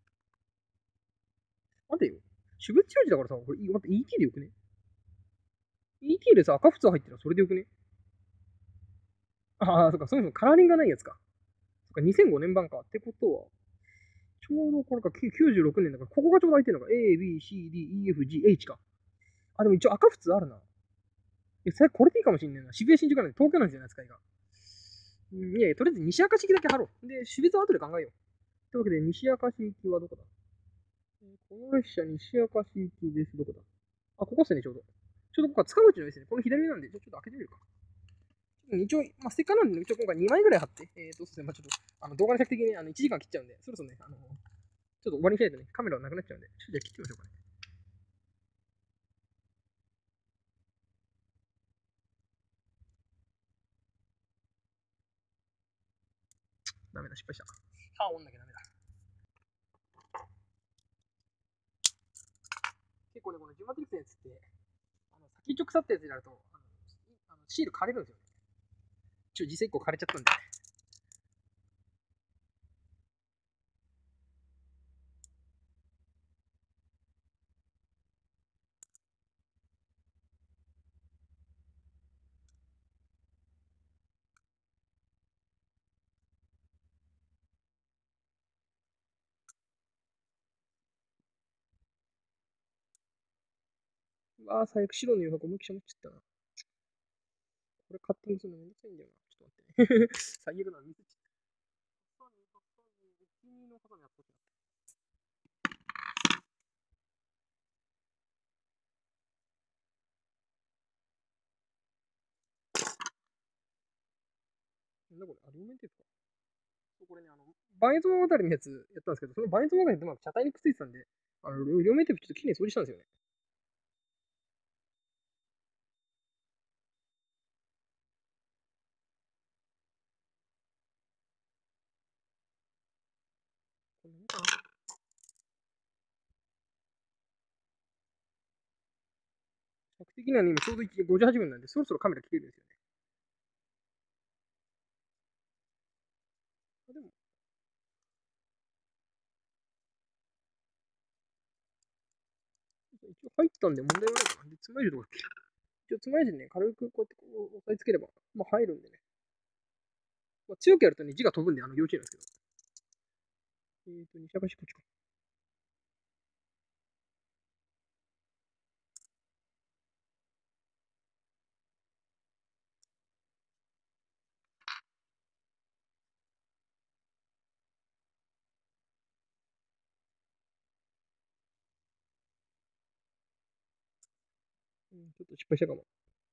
待てよ。種別表示だからさ、これ、待って、イーティー でよくね？ イーティー でさ、赤普通入ってるらそれでよくね？ああ、そっか、そもそもカラーリングがないやつか。そっか、にせんごねん版か。ってことは、ちょうどこれか、きゅうじゅうろくねんだから、ここがちょうど空いてるのか。A、B、C、D、E、F、G、H か。あ、でも一応赤普通あるな。いや、それこれでいいかもしんないな。渋谷新宿なんで東京なんですよね、扱いが。うん、いやいや、とりあえず西明石駅だけ貼ろう。で、種別は後で考えよう。というわけで、西明石駅はどこだ？この列車、西明石行きです。どこだ？あ、ここっすね、ちょうど。ちょうどここは塚口のですね。この左上なんで、ちょっと開けてみるか。一応、まあ、ステッカーなんで、一応今回にまいぐらい貼って、えーと、そうですね、まあ、ちょっと、あの動画の尺的にあのいちじかん切っちゃうんで、そろそろね、あの、ちょっと終わりにしないとね、カメラはなくなっちゃうんで、ちょっとじゃあ切ってみましょうかね。ダメだ、失敗した。歯を折んなきゃダメだ。結構ね、このジュマトリックスのやつって、あの先っちょ腐ったやつになると、あのあのシール枯れるんですよね。ちょ、実際いっこ枯れちゃったんで。うわー、最悪白の余白思いっきり持っちゃったな。これカッティングするのめんどくさいんだよな。ちょっと待ってね。最悪なの見せちゃった。君のことにやっときな。なんだこれ、あ、両面テープか。これね、あの、バイゾンあたりのやつやったんですけど、そのバイゾンあたりってまあ車体にくっついてたんで、あの、両両面テープちょっときれいに掃除したんですよね。こんなもんかな。尺的にはね、今ちょうどごじはちふんなんで、そろそろカメラ切れるんですよね。あ、でも、一応入ったんで問題はないかな。で、つまようじどこだっけ？一応つまようじね、軽くこうやってこう押さえつければ、まあ入るんでね。まあ、強くやるとね、字が飛ぶんで、あの、要注意なんですけど。えっ、ー、と、西明石こっちか。うん、ちょっと失敗したかも。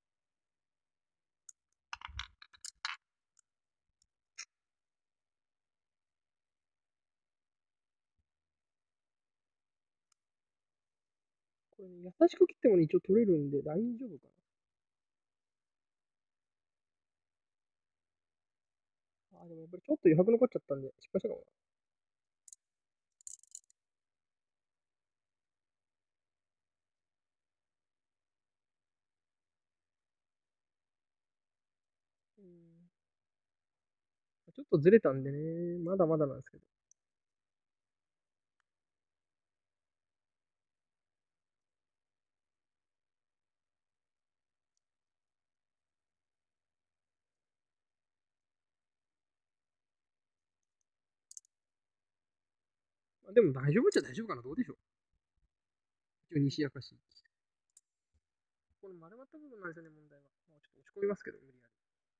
これね、優しく切ってもね、一応取れるんで大丈夫かな。あ、でもやっぱりちょっと余白残っちゃったんで、失敗したかもな。うん。ちょっとずれたんでね、まだまだなんですけど。まあ、でも大丈夫っちゃ大丈夫かな、どうでしょう。一応西明石。この丸まった部分なんですよね、問題は。もうちょっと落ち込みますけど、無理やり。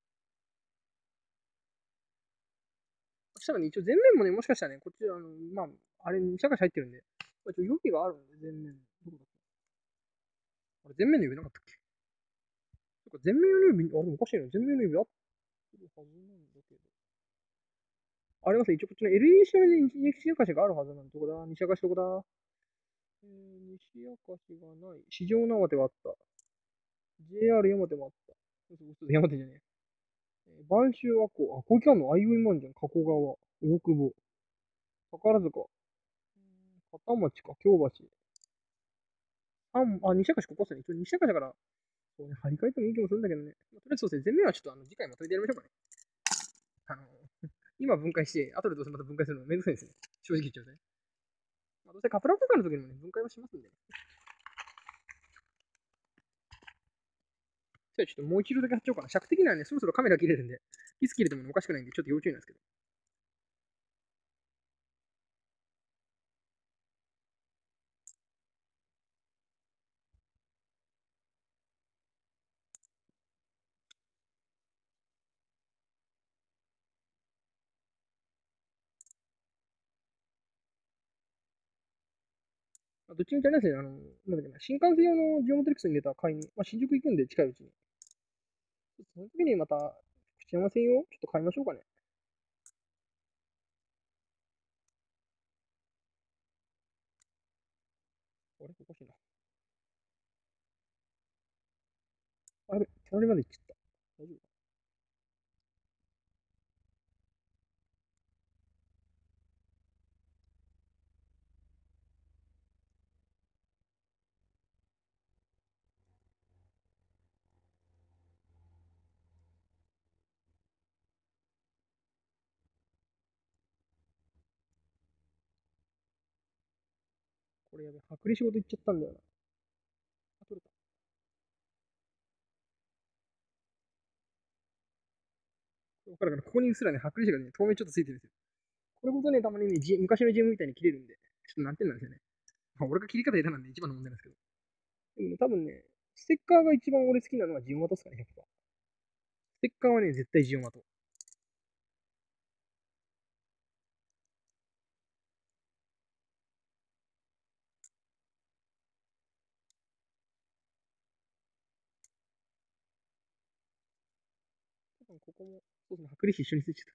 そしたらね、一応前面もね、もしかしたらね、こっち、あの、まあ、あれ、西明石入ってるんで、まあ、一応予備があるんで、前面。どこだっけ？あれ、前面の指なかったっけ？そっか、前面の指、あれ、おかしいな。前面の指あってるはずなんだけど。ありますね。一応こっちの エルイーディー 下に西明石があるはずなんで、どこだ？西明石どこだ？えー、西明石がない。四条畷もあった。ジェイアール 山手もあった。そうそうそう、山手じゃねえ。えー播州和光。あ、こういうあんのあいういもんじゃん。加古川。大久保。宝塚。 片町か、京橋。あ、あ、西明石ここっすね。一応西明石だから、そうね、張り替えてもいい気もするんだけどね。まあ、とりあえずそうですね、全面はちょっとあの次回まとめてやりましょうかね。あの、今分解して、後でどうせまた分解するのめんどくさいですね。正直言っちゃうとね。まあ、どうせカプラー交換の時にもね、分解はしますんでね。じゃあちょっともう一度だけ貼っちゃおうかな。尺的にはね、そろそろカメラ切れるんで、いつ切れても、ね、おかしくないんで、ちょっと要注意なんですけど。まあ、どっちみちあれですね、あの、なんだっけな、新幹線用のジオメトリクスに入れた買いに、まあ、新宿行くんで近いうちに。その時にまた、口山専用ちょっと買いましょうかね。あれおかしいな。あれ、隣まで行っちゃった。大丈夫か。これやべ、剥離仕事行っちゃったんだよな。あ、取れた。わかるかな、ここにうっすらね、剥離紙がね、透明ちょっとついてるんですよ。これこそね、たまにね、G- 昔の ジーエム みたいに切れるんで、ちょっと難点なんですよね。まあ、俺が切り方下手なんで一番の問題なんですけど。でもね、多分ね、ステッカーが一番俺好きなのはジオマトっすかね、ひゃくパーセント。ステッカーはね、絶対ジオマト。多分ここも、そうですね、剥離紙一緒についてた。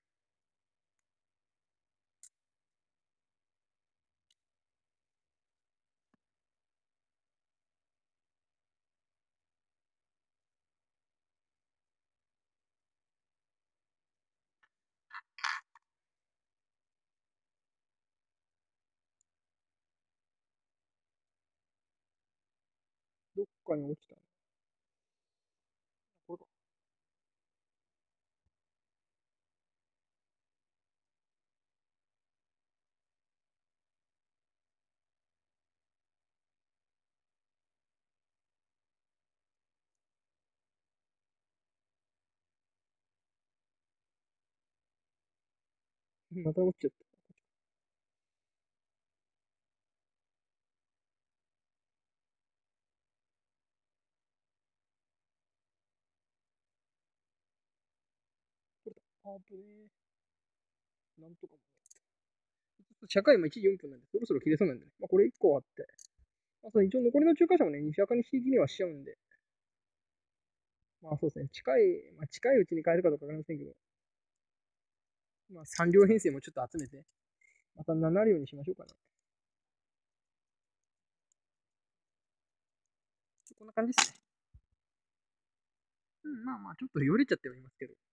どっかに落ちた。これか。また落ちちゃった。取れた。あぶねえ。なんとかもね。社会もいちじよんぷんなんで、そろそろ切れそうなんでね。まあ、これいっこあって。まあ、その一応残りの中華車もね、西赤西的にはしちゃうんで。まあそうですね。近い、まあ近いうちに買えるかどうかわかりませんけど。まあさん両編成もちょっと集めて、またなな両にしましょうかね。こんな感じですね。うん、まあまあ、ちょっとよれちゃってはいますけど。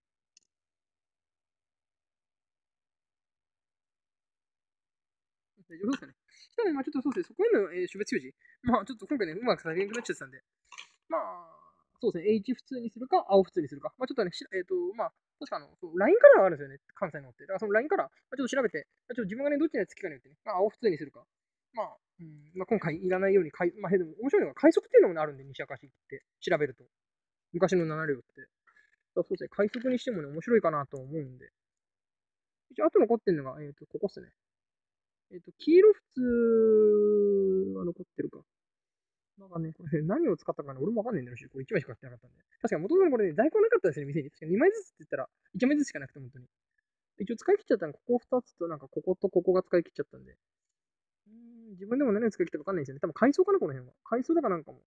大丈夫ですかね。ただね、まあちょっとそうですね、そこへの、えー種別表示。まあちょっと今回ね、うまくされなくなっちゃってたんで。まあ、そうですね、H 普通にするか、青普通にするか。まあちょっとね、しえっ、と、まあ、確かあの、そう ライン カラーがあるんですよね、関西のって。だからその ライン カラー、まあ、ちょっと調べて、まあ、ちょっと自分がね、どっちにつきかによってね、まあ青普通にするか。まあ、うん、まあ今回いらないようにかい、まあでも面白いのが快速っていうのもあるんで、西明石って調べると。昔のなな両って。そうですね、快速にしてもね、面白いかなと思うんで。一応、あと残ってるのが、えっ、と、ここっすね。えっ、と、黄色普通は残ってるか。なんかね、これ何を使ったかね、俺もわかんないんだよし、これいちまいしか買ってなかったんで。確かに元々これね、在庫なかったですね、店に。確かににまいずつって言ったら、いちまいずつしかなくて、本当に。一応使い切っちゃったの、ここふたつと、なんかこことここが使い切っちゃったんで。うーん、自分でも何を使い切ったかわかんないんですよね。多分海藻かな、この辺は。海藻だかなんかも。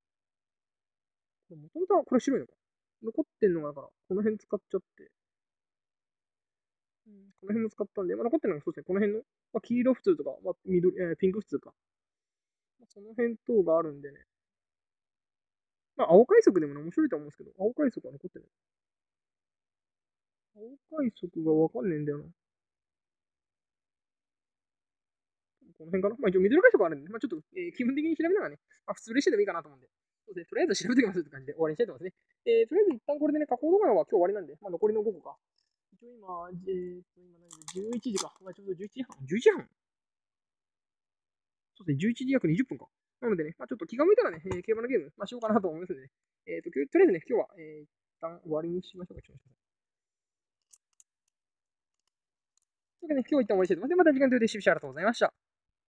もともとはこれ白いのか。残ってんのが、だから、この辺使っちゃって。うん、この辺も使ったんで、まあ、残ってるのがそうですね、この辺の、まあ、黄色普通とか、まあ、緑、えーピンク普通か。まあ、その辺等があるんでね。まあ、青快速でもね、面白いと思うんですけど、青快速は残ってない。青快速がわかんねえんだよな。 この辺かな。まあ一応緑会とかあるんで、まあちょっと、えー気分的に調べながらね、まあ普通レシでもいいかなと思うんで。そうですね、とりあえず調べてきますって感じで終わりにしたいと思いますね。えー、とりあえず一旦これでね、加工動画は今日終わりなんで、まあ残りのごこか。一応今、えー、と、今何時 ?じゅういち 時か。まあちょうどじゅういちじはん。じゅういちじはんそうですね、じゅういちじ約にじゅっぷんか。なのでね、まあちょっと気が向いたらね、えー競馬のゲーム、まあしようかなと思いますので、ね、えっ、と、とりあえずね、今日は、えー、一旦終わりにしましょうか。ちょっと待ってください。というわけで、ね、今日は一旦終わりにしたいと思います。でまた時間ということで、しぶしありがとうございました。